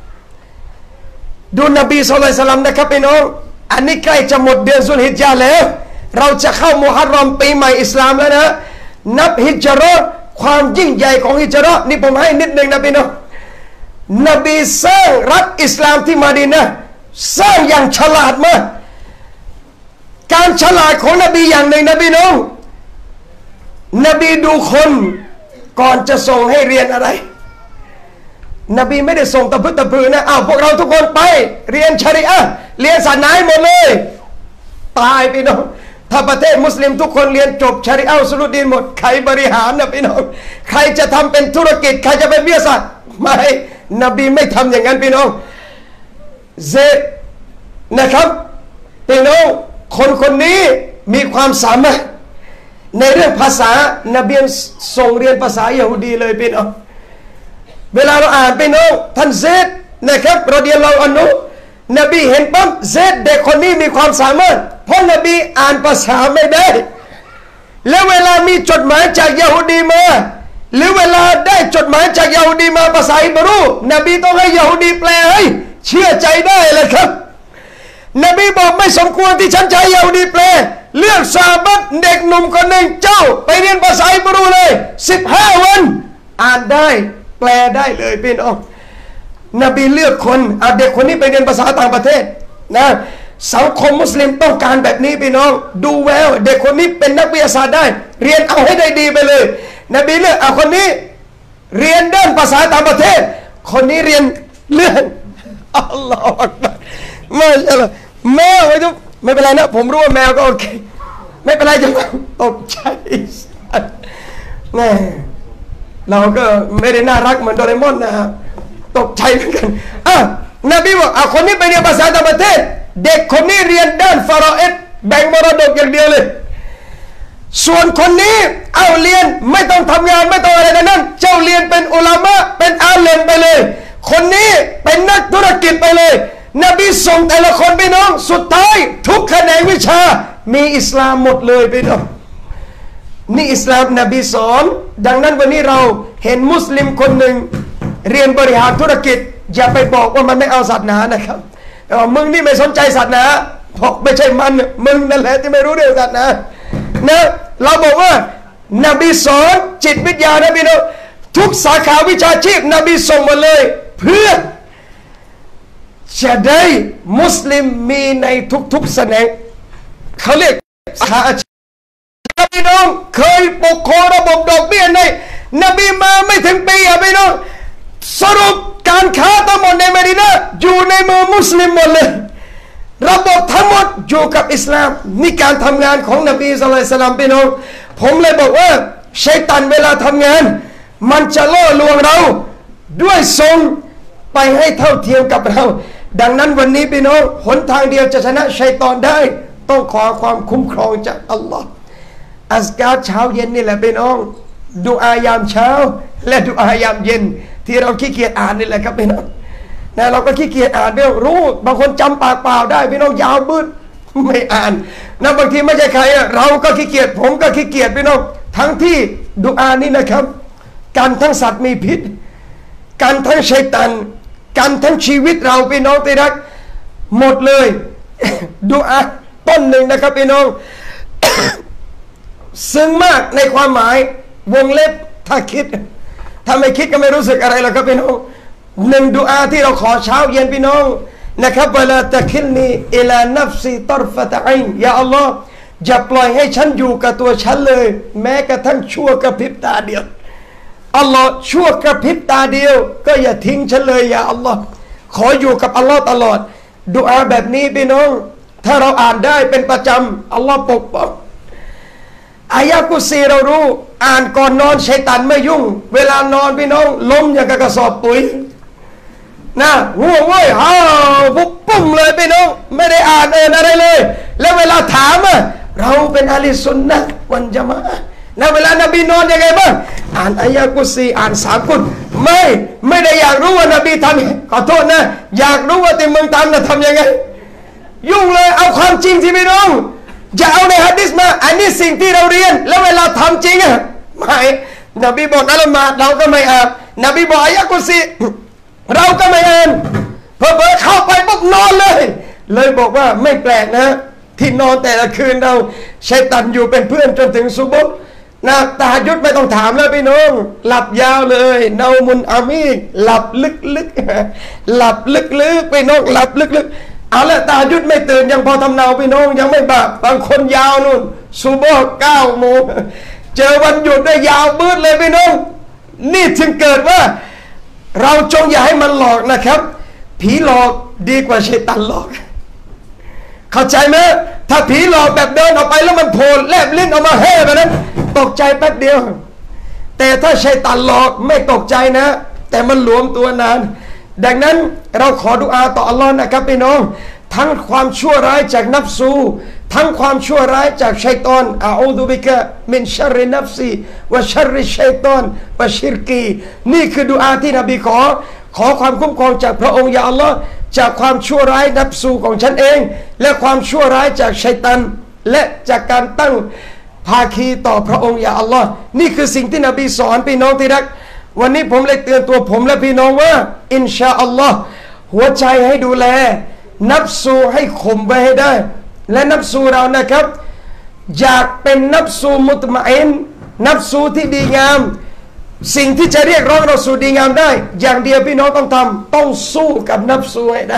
ดูนบีศ็อลลัลลอฮุอะลัยฮิวะซัลลัมนะครับพี่น้องอันนี้ใกล้จะหมดเดือนซุลฮิจญะห์แล้วเราจะเข้ามุฮัรรอมปีใหม่อิสลามแล้วนะนับฮิจเราะห์ความยิ่งใหญ่ของฮิจเราะห์นี่ผมให้นิดนึงนะพี่น้องนบีสร้างรัฐอิสลามที่มะดีนะห์สร้างอย่างฉลาดมากการฉลาดของนบีอย่างหนึ่งนะพี่น้องนบีดูคนก่อนจะส่งให้เรียนอะไรนบีไม่ได้ส่งตะพื้นตะพือนะพวกเราทุกคนไปเรียนชะรีอะห์เรียนศาสนาหมดเลยตายพี่น้องถ้าประเทศมุสลิมทุกคนเรียนจบชะรีอะห์อุซูลุดดีนหมดใครบริหารนะพี่น้องใครจะทำเป็นธุรกิจใครจะเป็นวิทยาศาสตร์ไม่นบีไม่ทำอย่างนั้นพี่น้องเซนะครับพี่น้องคนนี้มีความสามารถในเรื่องภาษานบีส่งเรียนภาษายะฮูดีเลยพี่น้องเวลาเราอ่านพี่น้องท่านเซดนะครับรอฎิยัลลอฮุอันฮุนบีเห็นปั๊บเซดเด็กคนนี้มีความสามารถเพราะนบีอ่านภาษาไม่ได้แล้วเวลามีจดหมายจากยะฮูดีมาหรือเวลาได้จดหมายจากยะฮูดีมาภาษาอิบรูนบีต้องให้ยะฮูดีแปลให้เชื่อใจได้เลยครับนบีบอกไม่สมควรที่ฉันจะให้ยะฮูดีแปลเลือกซอฮาบะห์เด็กหนุ่มคนหนึ่งเจ้าไปเรียนภาษาอิบรูเลย15 วันอ่านได้แปลได้เลยพี่น้องนบีเลือกคนเด็กคนนี้ไปเรียนภาษาต่างประเทศนะสังคมมุสลิมต้องการแบบนี้พี่น้องดูแววเด็กคนนี้เป็นนักวิทยาศาสตร์ได้เรียนเอาให้ได้ดีไปเลยนบีเลือกคนนี้เรียนด้านภาษาต่างประเทศคนนี้เรียนเรื่องอัลลอฮฺอักบัรมาชัลลอฮฺแมวไม่เป็นไรนะผมรู้ว่าแมวก็โอเคไม่เป็นไรจังตกใจแม่เราก็ไม่ได้น่ารักเหมือนโดเรมอนนะครับตกใจเหมือนกันนบีบอกคนนี้ไปเรียนภาษาต่างประเทศเด็กคนนี้เรียนด้านฟารออิดแบ่งมรดกอย่างเดียวเลยส่วนคนนี้เรียนไม่ต้องทำงานไม่ต้องอะไรนั้นเจ้าเรียนเป็นอุลามะเป็นอาเลมไปเลยคนนี้เป็นนักธุรกิจไปเลยนบีส่งแต่ละคนพี่น้องสุดท้ายทุกแขนงวิชามีอิสลามหมดเลยพี่น้องนี่อิสลามนบีสอนดังนั้นวันนี้เราเห็นมุสลิมคนหนึ่งเรียนบริหารธุรกิจอย่าไปบอกว่ามันไม่เอาศาสนานะครับมึงนี่ไม่สนใจศาสนาเพราะไม่ใช่มันมึงนั่นแหละที่ไม่รู้เรื่องศาสนานะเราบอกว่านบีสอนจิตวิทยานะพี่น้องทุกสาขาวิชาชีพนบีส่งมาเลยเพื่อจะได้มุสลิมมีในทุกๆแสนงเขาเรียกสาขาพี่น้องเคยปกครองระบบดอกเบี้ยในนบีมาไม่ถึงปีพี่น้องสรุปการค้าทั้งหมดในมะดีนะห์อยู่ในมือมุสลิมหมดเลยระบบทั้งหมดอยู่กับอิสลามนี่การทำงานของนบีศ็อลลัลลอฮุอะลัยฮิวะซัลลัมพี่น้องผมเลยบอกว่าชัยฏอนเวลาทำงานมันจะล่อลวงเราด้วยทรงไปให้เท่าเทียมกับเราดังนั้นวันนี้พี่น้องหนทางเดียวจะชนะชัยฏอนได้ต้องขอความคุ้มครองจากอัลลอฮ์อัซการ์เช้าเย็นนี่แหละพี่น้องดุอายามเช้าและดุอายามเย็นที่เราขี้เกียจอ่านนี่แหละครับพี่น้องนะเราก็ขี้เกียจอ่านไม่รู้บางคนจำปากเปล่าได้พี่น้องยาวบืดไม่อ่านนะบางทีไม่ใช่ใครเราก็ขี้เกียจผมก็ขี้เกียจพี่น้องทั้งที่ดุอานี่นะครับกันทั้งสัตว์มีพิษกันทั้งชัยฏอนกันทั้งชีวิตเราพี่น้องที่รักหมดเลย ดุอาต้นหนึ่งนะครับพี่น้อง ซึ้งมากในความหมายวงเล็บถ้าคิดถ้าไม่คิดก็ไม่รู้สึกอะไรหรอกครับพี่น้องหนึ่งดุอาที่เราขอเช้าเย็นพี่น้องนะครับเวลาตะคิลนีอิลานัฟซีตรฟะตะอินยาอัลลอฮ์อย่าปล่อยให้ฉันอยู่กับตัวฉันเลยแม้กระทั่งชั่วกระพริบตาเดียวอัลลอฮ์ชั่วกระพริบตาเดียวก็อย่าทิ้งฉันเลยยาอัลลอฮ์ขออยู่กับอัลลอฮ์ตลอดดุอาแบบนี้พี่น้องถ้าเราอ่านได้เป็นประจำอัลลอฮ์ปกป้องอายะกุซีเรารู้อ่านก่อนนอนชัยฏอนไม่ยุ่งเวลานอนพี่น้องล้มอย่างกระสอบปุ๋ยนะง่วงเว้ยฮ่าปุ๊บปุ้มเลยพี่น้องไม่ได้อ่านอะไรเลยแล้วเวลาถามเราเป็นอะลิสุนนะวันจะมานะเวลานบีนอนยังไงบ้างอ่านอายะกุซีอ่าน3 กุตไม่ได้อยากรู้ว่านบีทำขอโทษนะอยากรู้ว่าที่มึงทำทำยังไงยุ่งเลยเอาความจริงที่พี่น้องอย่าเอาในหะดีษมาอันนี้สิ่งที่เราเรียนแล้วเวลาทำจริงไม่นบีบอกอัลมาเราก็ไม่อ่านนบีบอกอายะกุซีเราก็ไม่อ่านเผลอเข้าไปปุ๊บนอนเลยบอกว่าไม่แปลกนะที่นอนแต่ละคืนเราชัยฏอนอยู่เป็นเพื่อนจนถึงซุบฮ์นะตะฮัจญุดไม่ต้องถามแล้วพี่น้องหลับยาวเลยเนามุนอามีหลับลึกๆหลับลึกๆพี่น้องหลับลึกๆเอาละตะฮัจญุดไม่ตื่นยังพอทำเนาพี่น้องยังไม่บาปบางคนยาวนู่นซุบฮ์9 โมงเจอวันหยุดได้ยาวมืดเลยพี่น้องนี่จึงเกิดว่าเราจงอย่าให้มันหลอกนะครับผีหลอกดีกว่าชัยฏอนหลอกเข้าใจไหมถ้าผีหลอกแบบเดินออกไปแล้วมันโผล่แลบลิ้นออกมาเฮ่แบบนั้นตกใจแป๊บเดียวแต่ถ้าชัยฏอนหลอกไม่ตกใจนะแต่มันหลวมตัวนานดังนั้นเราขอดุอาต่ออัลลอฮ์นะครับพี่น้องทั้งความชั่วร้ายจากนัฟซูทั้งความชั่วร้ายจากชัยฏอนอาอูดุบิกะมินชัรรินัฟซีวะชัรริชัยฏอนวะชิรกีนี่คือดุอาที่นบีขอความคุ้มครองจากพระองค์ยาอัลลอฮ์จากความชั่วร้ายนัฟซูของฉันเองและความชั่วร้ายจากชัยฏอนและจากการตั้งภาคีต่อพระองค์ยาอัลลอฮ์นี่คือสิ่งที่นบีสอนพี่น้องที่รักวันนี้ผมเลยเตือนตัวผมและพี่น้องว่าอินชาอัลลอฮ์หัวใจให้ดูแลนัฟซูให้ข่มไว้ให้ได้และนัฟซูเรานะครับอยากเป็นนัฟซูมุตมะอินนัฟซูที่ดีงามสิ่งที่จะเรียกร้องเราสู่ดีงามได้อย่างเดียวพี่น้องต้องทำต้องสู้กับนัฟซูให้ได้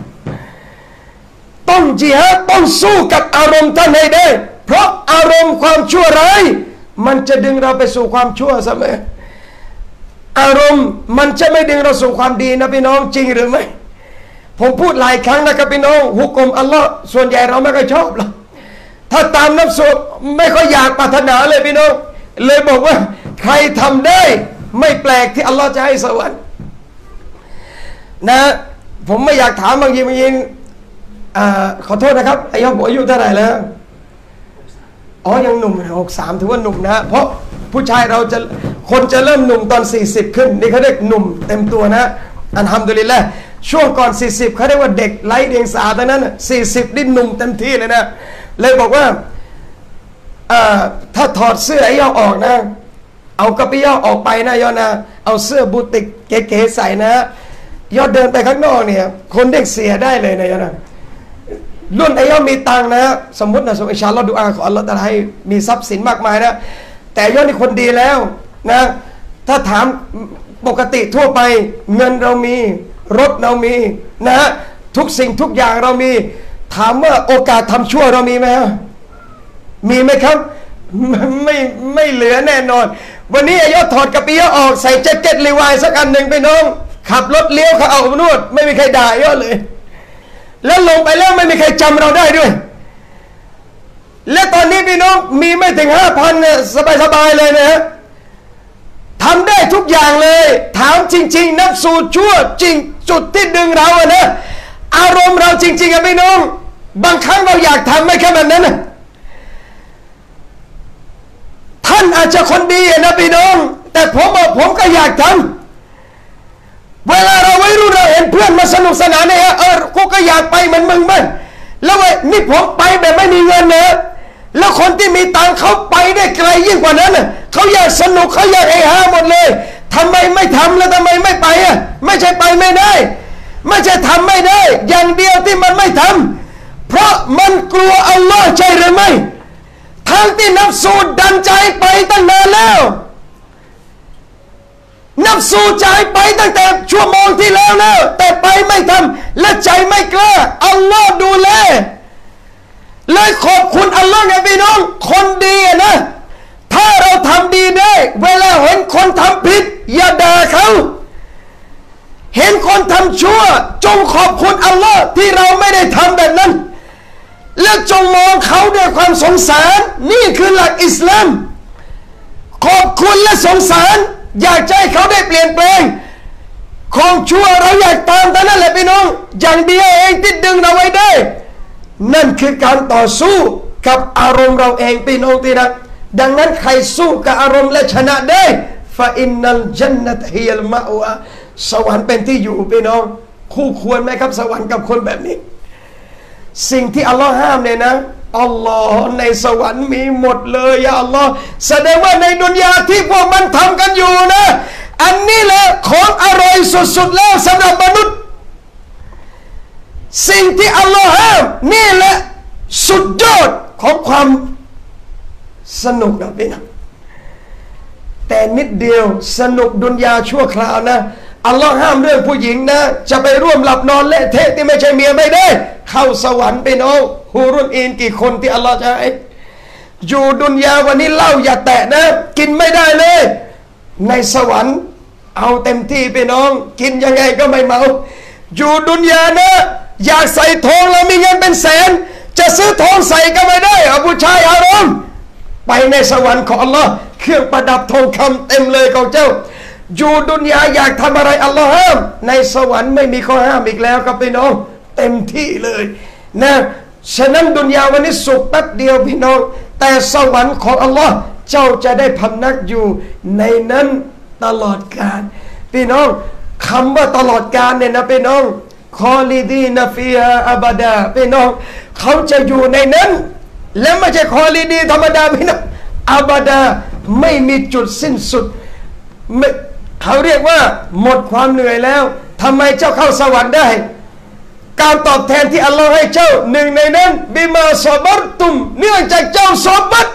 ต้องจิฮาดต้องสู้กับอารมณ์ท่านให้ได้เพราะอารมณ์ความชั่วร้ายมันจะดึงเราไปสู่ความชั่วเสมออารมณ์มันจะไม่ดึงเราสู่ความดีนะพี่น้องจริงหรือไม่ผมพูดหลายครั้งนะครับพี่น้องฮุกมอัลลอฮ์ส่วนใหญ่เราไม่ค่อยชอบหรอกถ้าตามนัฟซูไม่ค่อยอยากปรารถนาเลยพี่น้องเลยบอกว่าใครทำได้ไม่แปลกที่อัลลอฮ์จะให้สวรรค์นะผมไม่อยากถามบางทีขอโทษนะครับอายุเท่าไหร่แล้วอ๋อยังหนุ่ม63ถือว่าหนุ่มนะเพราะผู้ชายเราคนจะเริ่มหนุ่มตอน40ขึ้นนี่เขาเรียกหนุ่มเต็มตัวนะอัลฮัมดุลิลละห์ช่วงก่อน40เขาเรียกว่าเด็กไร้เดียงสาทั้งนั้น40นี่หนุ่มเต็มที่เลยนะเลยบอกว่าถ้าถอดเสื้อไอ้ย่อออกนะเอากระปิย่อออกไปนะย่อนะเอาเสื้อบูติกเก๋ๆใส่นะย่อเดินไปข้างนอกเนี่ยคนเด็กเสียได้เลยนะย่อนะรุ่นไอ้ย่อมีตังนะสมมตินะอินชาอัลลอฮ์ดุอาขออัลลอฮ์ตะอาลาให้มีทรัพย์สินมากมายนะแต่ย่อนี่คนดีแล้วนะถ้าถามปกติทั่วไปเงินเรามีรถเรามีนะทุกสิ่งทุกอย่างเรามีถามว่าโอกาสทำชั่วเรามีไหมมีไหมครับไม่เหลือแน่นอนวันนี้ไอ้ยอดถอดกระปิยะออกใส่แจ็คเก็ตลีวายสักอันหนึ่งไปน้องขับรถเลี้ยวเขาเอานวดไม่มีใครด่ายอดเลยแล้วลงไปแล้วไม่มีใครจำเราได้ด้วยและตอนนี้พี่น้องมีไม่ถึง 5,000 เนี่ยสบายๆเลยนะทำได้ทุกอย่างเลยถามจริงๆนับสูตรชั่วจริงจุดที่ดึงเราอะนะอารมณ์เราจริงๆอะพี่น้องบางครั้งเราอยากทำไม่แค่แบบนั้นนะท่านอาจจะคนดีนะพี่น้องแต่ผมก็อยากทำเวลาเราวัยรุ่นเราเห็นเพื่อนมาสนุกสนานเนี่ยกูก็อยากไปเหมือนมึงบ้างแล้วนี่ผมไปแบบไม่มีเงินนะแล้วคนที่มีตังค์เขาไปได้ไกลยิ่งกว่านั้นเขาอยากสนุกเขาอยากเฮฮาหมดเลยทำไมไม่ทำแล้วทำไมไม่ไปไม่ใช่ไปไม่ได้ไม่ใช่ทำไม่ได้อย่างเดียวที่มันไม่ทำเพราะมันกลัวอัลลอฮ์ใช่หรือไม่ทั้งที่นับสูดดันใจไปตั้งนานแล้วนับสูดใจไปตั้งแต่ชั่วโมงที่แล้วแต่ไปไม่ทำและใจไม่กล้าอัลลอฮ์ดูแลเลยขอบคุณอัลลอฮ์ไงพี่น้องคนดีนะถ้าเราทำดีได้เวลาเห็นคนทำผิดอย่าด่าเขาเห็นคนทำชั่วจงขอบคุณอัลลอฮ์ที่เราไม่ได้ทำแบบนั้นและจงมองเขาด้วยความสงสารนี่คือหลักอิสลามขอบคุณและสงสารอยากให้เขาได้เปลี่ยนแปลงของชั่วเราอยากตามแต่นั่นแหละพี่น้องอย่างเดียวเองที่ดึงเราไว้ได้นั่นคือการต่อสู้กับอารมณ์เราเองพี่น้องที่รักดังนั้นใครสู้กับอารมณ์และชนะได้ฟาอินนัลจันนะตฮิยัลมะวะสวรรค์เป็นที่อยู่พี่น้องคู่ควรไหมครับสวรรค์กับคนแบบนี้สิ่งที่อัลลอฮ์ห้ามเนี่ยนะอัลลอฮ์ในสวรรค์มีหมดเลยอย่าอัลลอฮ์แสดงว่าในดุนยาที่พวกมันทำกันอยู่นะอันนี้แหละของอร่อยสุดๆแล้วสำหรับมนุษย์สิ่งที่อัลลอฮ์ห้ามนี่แหละสุดยอดของความสนุกนะพี่น้องแต่นิดเดียวสนุกดุนยาชั่วคราวนะอัลลอฮ์ห้ามเรื่องผู้หญิงนะจะไปร่วมหลับนอนเละเทะที่ไม่ใช่เมียไม่ได้เข้าสวรรค์ไปน้องฮูรุนอีนกี่คนที่อัลลอฮ์จะให้อยู่ดุนยาวันนี้เหล้าอย่าแตะนะกินไม่ได้เลยในสวรรค์เอาเต็มที่ไปน้องกินยังไงก็ไม่เมาอยู่ดุนยานะอยากใส่ทองเรามีเงินเป็นแสนจะซื้อทองใส่ก็ไม่ได้เอาผู้ชายอารมณ์ไปในสวรรค์ของอัลลอฮ์เครื่องประดับทองคำเต็มเลยของเจ้าอยู่ดุนยาอยากทำอะไรอัลลอฮ์ห้ามในสวรรค์ไม่มีข้อห้ามอีกแล้วครับพี่น้องเต็มที่เลยนะฉะนั้นดุนยาวันนี้สุขแป๊บเดียวพี่น้องแต่สวรรค์ของอัลลอฮ์เจ้าจะได้พำนักอยู่ในนั้นตลอดกาลพี่น้องคำว่าตลอดกาลเนี่ยนะพี่น้องคอลิดีนฟีฮาอับดาพี่น้องเขาจะอยู่ในนั้นและไม่ใช่คอลิดีธรรมดาพี่น้องอับดาไม่มีจุดสิ้นสุดเขาเรียกว่าหมดความเหนื่อยแล้วทำไมเจ้าเข้าสวรรค์ได้การตอบแทนที่อัลลอฮ์ให้เจ้าหนึ่งในนั้นบิมาซอบัรตุมเนื่องจากเจ้าซอบัต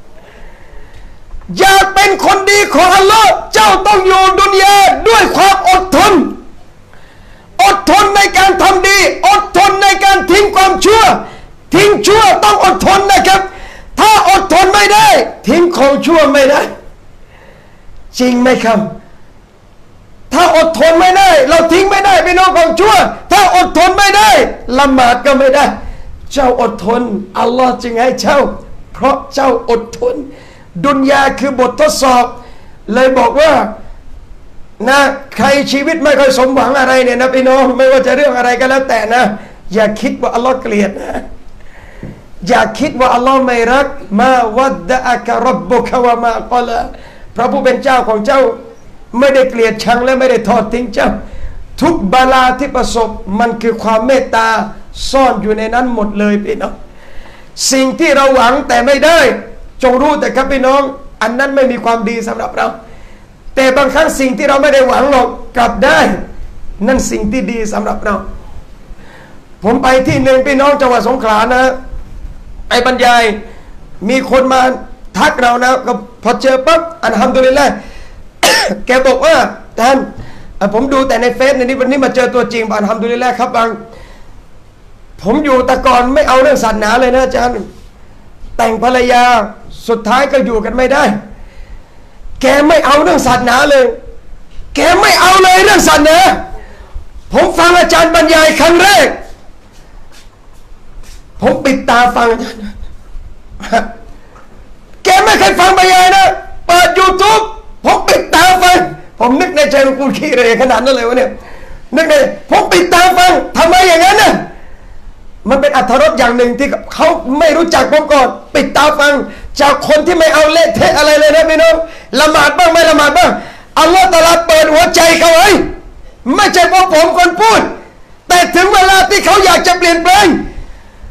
อยากเป็นคนดีของอัลลอฮ์เจ้าต้องอยู่ดุนยาด้วยความอดทนอดทนในการทำดีอดทนในการทิ้งความชั่วทิ้งชั่วต้องอดทนนะครับถ้าอดทนไม่ได้ทิ้งของชั่วไม่ได้จริงไหมครับถ้าอดทนไม่ได้เราทิ้งไม่ได้พี่น้องของชั่วถ้าอดทนไม่ได้ละหมาดก็ไม่ได้เจ้าอดทนอัลลอฮ์จึงให้เจ้าเพราะเจ้าอดทนดุนยาคือบททดสอบเลยบอกว่านะใครชีวิตไม่ค่อยสมหวังอะไรเนี่ยนะพี่น้องไม่ว่าจะเรื่องอะไรก็แล้วแต่นะอย่าคิดว่าอัลลอฮ์เกลียดนะอย่าคิดว่าอัลลอฮ์ไม่รักมาวัดดะอะกะรับบุกะวะมากอละพระผู้เป็นเจ้าของเจ้าไม่ได้เกลียดชังและไม่ได้ทอดทิ้งเจ้าทุกบาลาที่ประสบมันคือความเมตตาซ่อนอยู่ในนั้นหมดเลยพี่น้องสิ่งที่เราหวังแต่ไม่ได้จงรู้แต่ครับพี่น้องอันนั้นไม่มีความดีสำหรับเราแต่บางครั้งสิ่งที่เราไม่ได้หวังหรอกกลับได้นั่นสิ่งที่ดีสำหรับเราผมไปที่หนึ่งพี่น้องจังหวัดสงขลานะไปบรรยายมีคนมาทักเรานะก็พอเจอปั๊บอัลฮัมดุลิลละห์แกบอกว่าท่านผมดูแต่ในเฟซในนี้วันนี้มาเจอตัวจริงอัลฮัมดุลิลละห์ครับบางผมอยู่แต่ก่อนไม่เอาเรื่องศาสนาเลยนะอาจารย์แต่งภรรยาสุดท้ายก็อยู่กันไม่ได้แกไม่เอาเรื่องศาสนาเลยแกไม่เอาเลยเรื่องศาสนาผมฟังอาจารย์บรรยายครั้งแรกผมปิดตาฟังแกไม่เคยฟังบรรยายนะเปิด YouTube ผมปิดตาฟังผมนึกในใจว่ากูขี้เลยขนาดนั้นเลยวะเนี่ยนึกในผมปิดตาฟังทำไมอย่างนั้นน่ะมันเป็นอรรถรสอย่างหนึ่งที่เขาไม่รู้จักผมก่อนปิดตาฟังจากคนที่ไม่เอาเละเทะอะไรเลยนะพี่น้องละหมาดบ้างไม่ละหมาดบ้างอัลลอฮฺตะอาลาเปิดหัวใจเขาไว้ไม่ใช่เพราะผมคนพูดแต่ถึงเวลาที่เขาอยากจะเปลี่ยนแปลง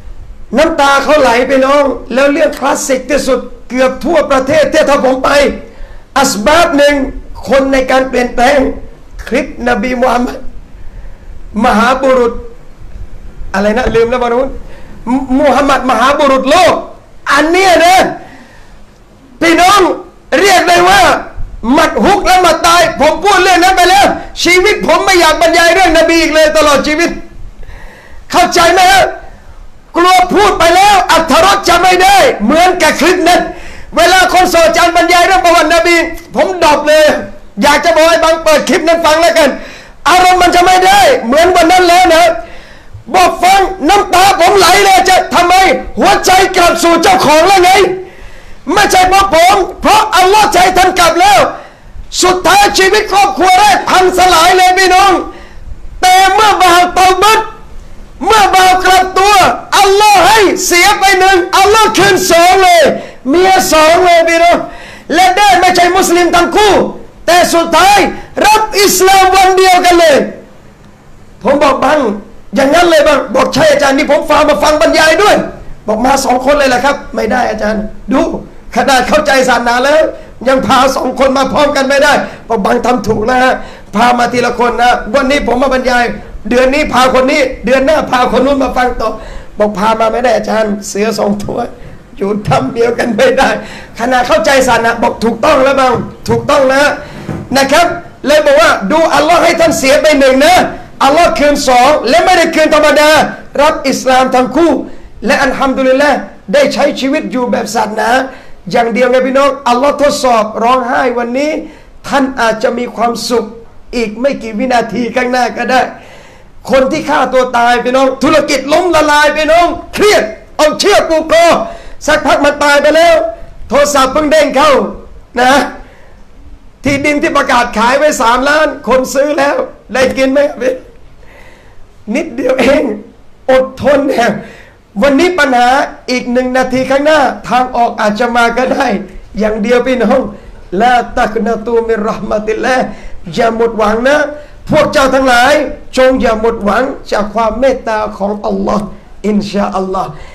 น้ำตาเขาไหลไปน้องแล้วเรื่องคลาสสิกที่สุดเกือบทั่วประเทศที่ถ้าผมไปอัสบาบหนึ่งคนในการเปลี่ยนแปลงคลิปนบีมุฮัมมัดมหาบุรุษอะไรนะลืมแล้วบารุนมุฮัมมัดมหาบุรุษโลกอันเนี้ยนะพี่น้องเรียกได้ว่าหมัดฮุกแล้วมาตายผมพูดเรื่องนั้นไปแล้วชีวิตผมไม่อยากบรรยายเรื่องนบีอีกเลยตลอดชีวิตเข้าใจไหมครับกลัวพูดไปแล้วอรรถรสจะไม่ได้เหมือนกับคลิปนั้นเวลาคนสอนอาจารย์บรรยายเรื่องประวัตินบีผมดรอปเลยอยากจะบอกให้บางเปิดคลิปนั้นฟังแล้วกันอารมณ์มันจะไม่ได้เหมือนวันนั้นแล้วนะบอกฟังน้ำตาผมไหลเลยจะทำไมหัวใจกลับสู่เจ้าของแล้วไงไม่ใช่เพราะผมเพราะอัลลอฮ์ใจท่านกลับแล้วสุดท้ายชีวิตครอบครัวแรกพังสลายเลยพี่น้องแต่เมื่อบ่าวเตาบัดเมื่อบ่าวกลับตัวอัลลอฮ์ให้เสียไปหนึ่งอัลลอฮ์คืนสองเลยเมียสองเลยพี่น้องและได้ไม่ใช่มุสลิมทั้งคู่แต่สุดท้ายรับอิสลามวันเดียวกันเลยผมบอกบังอย่างนั้นเลยบังบอกใช่อาจารย์นี่ผมฟังมาฟังบรรยายด้วยบอกมาสองคนเลยแหละครับไม่ได้อาจารย์ดูขนาดเข้าใจศาสนาแล้วยังพาสองคนมาพร้อมกันไม่ได้บอกบังทำถูกแล้วฮะพามาทีละคนนะวันนี้ผมมาบรรยายเดือนนี้พาคนนี้เดือนหน้าพาคนนู้นมาฟังต่อบอกพามาไม่ได้อาจารย์เสือสองตัวอยู่ทำเดียวกันไม่ได้ขณะเข้าใจศาสนาบอกถูกต้องแล้วบ้างถูกต้องนะครับเลยบอกว่าดูอัลลอฮ์ให้ท่านเสียไปหนึ่งนะอัลลอฮ์คืนสองและไม่ได้คืนธรรมดารับอิสลามทั้งคู่และอัลฮัมดุลิลละห์ได้ใช้ชีวิตอยู่แบบศาสนาอย่างเดียวไงพี่น้องอัลลอฮ์ทดสอบร้องไห้วันนี้ท่านอาจจะมีความสุขอีกไม่กี่วินาทีข้างหน้าก็ได้คนที่ฆ่าตัวตายพี่น้องธุรกิจล้มละลายพี่น้องเครียดเอาเชือกผูกคอสักพักมันตายไปแล้วโทรศัพท์เพิ่งเด้งเข้านะที่ดินที่ประกาศขายไว้3 ล้านคนซื้อแล้วได้กินไหมพี่นิดเดียวเองอดทนเนี่ยวันนี้ปัญหาอีก1 นาทีข้างหน้าทางออกอาจจะมาก็ได้อย่างเดียวพี่น้องลาตักนาตูมิรเราะห์มะติลลาห์อย่าหมดหวังนะพวกเจ้าทั้งหลายจงอย่าหมดหวังจากความเมตตาของอัลลอฮ์อินชาอัลลอฮ์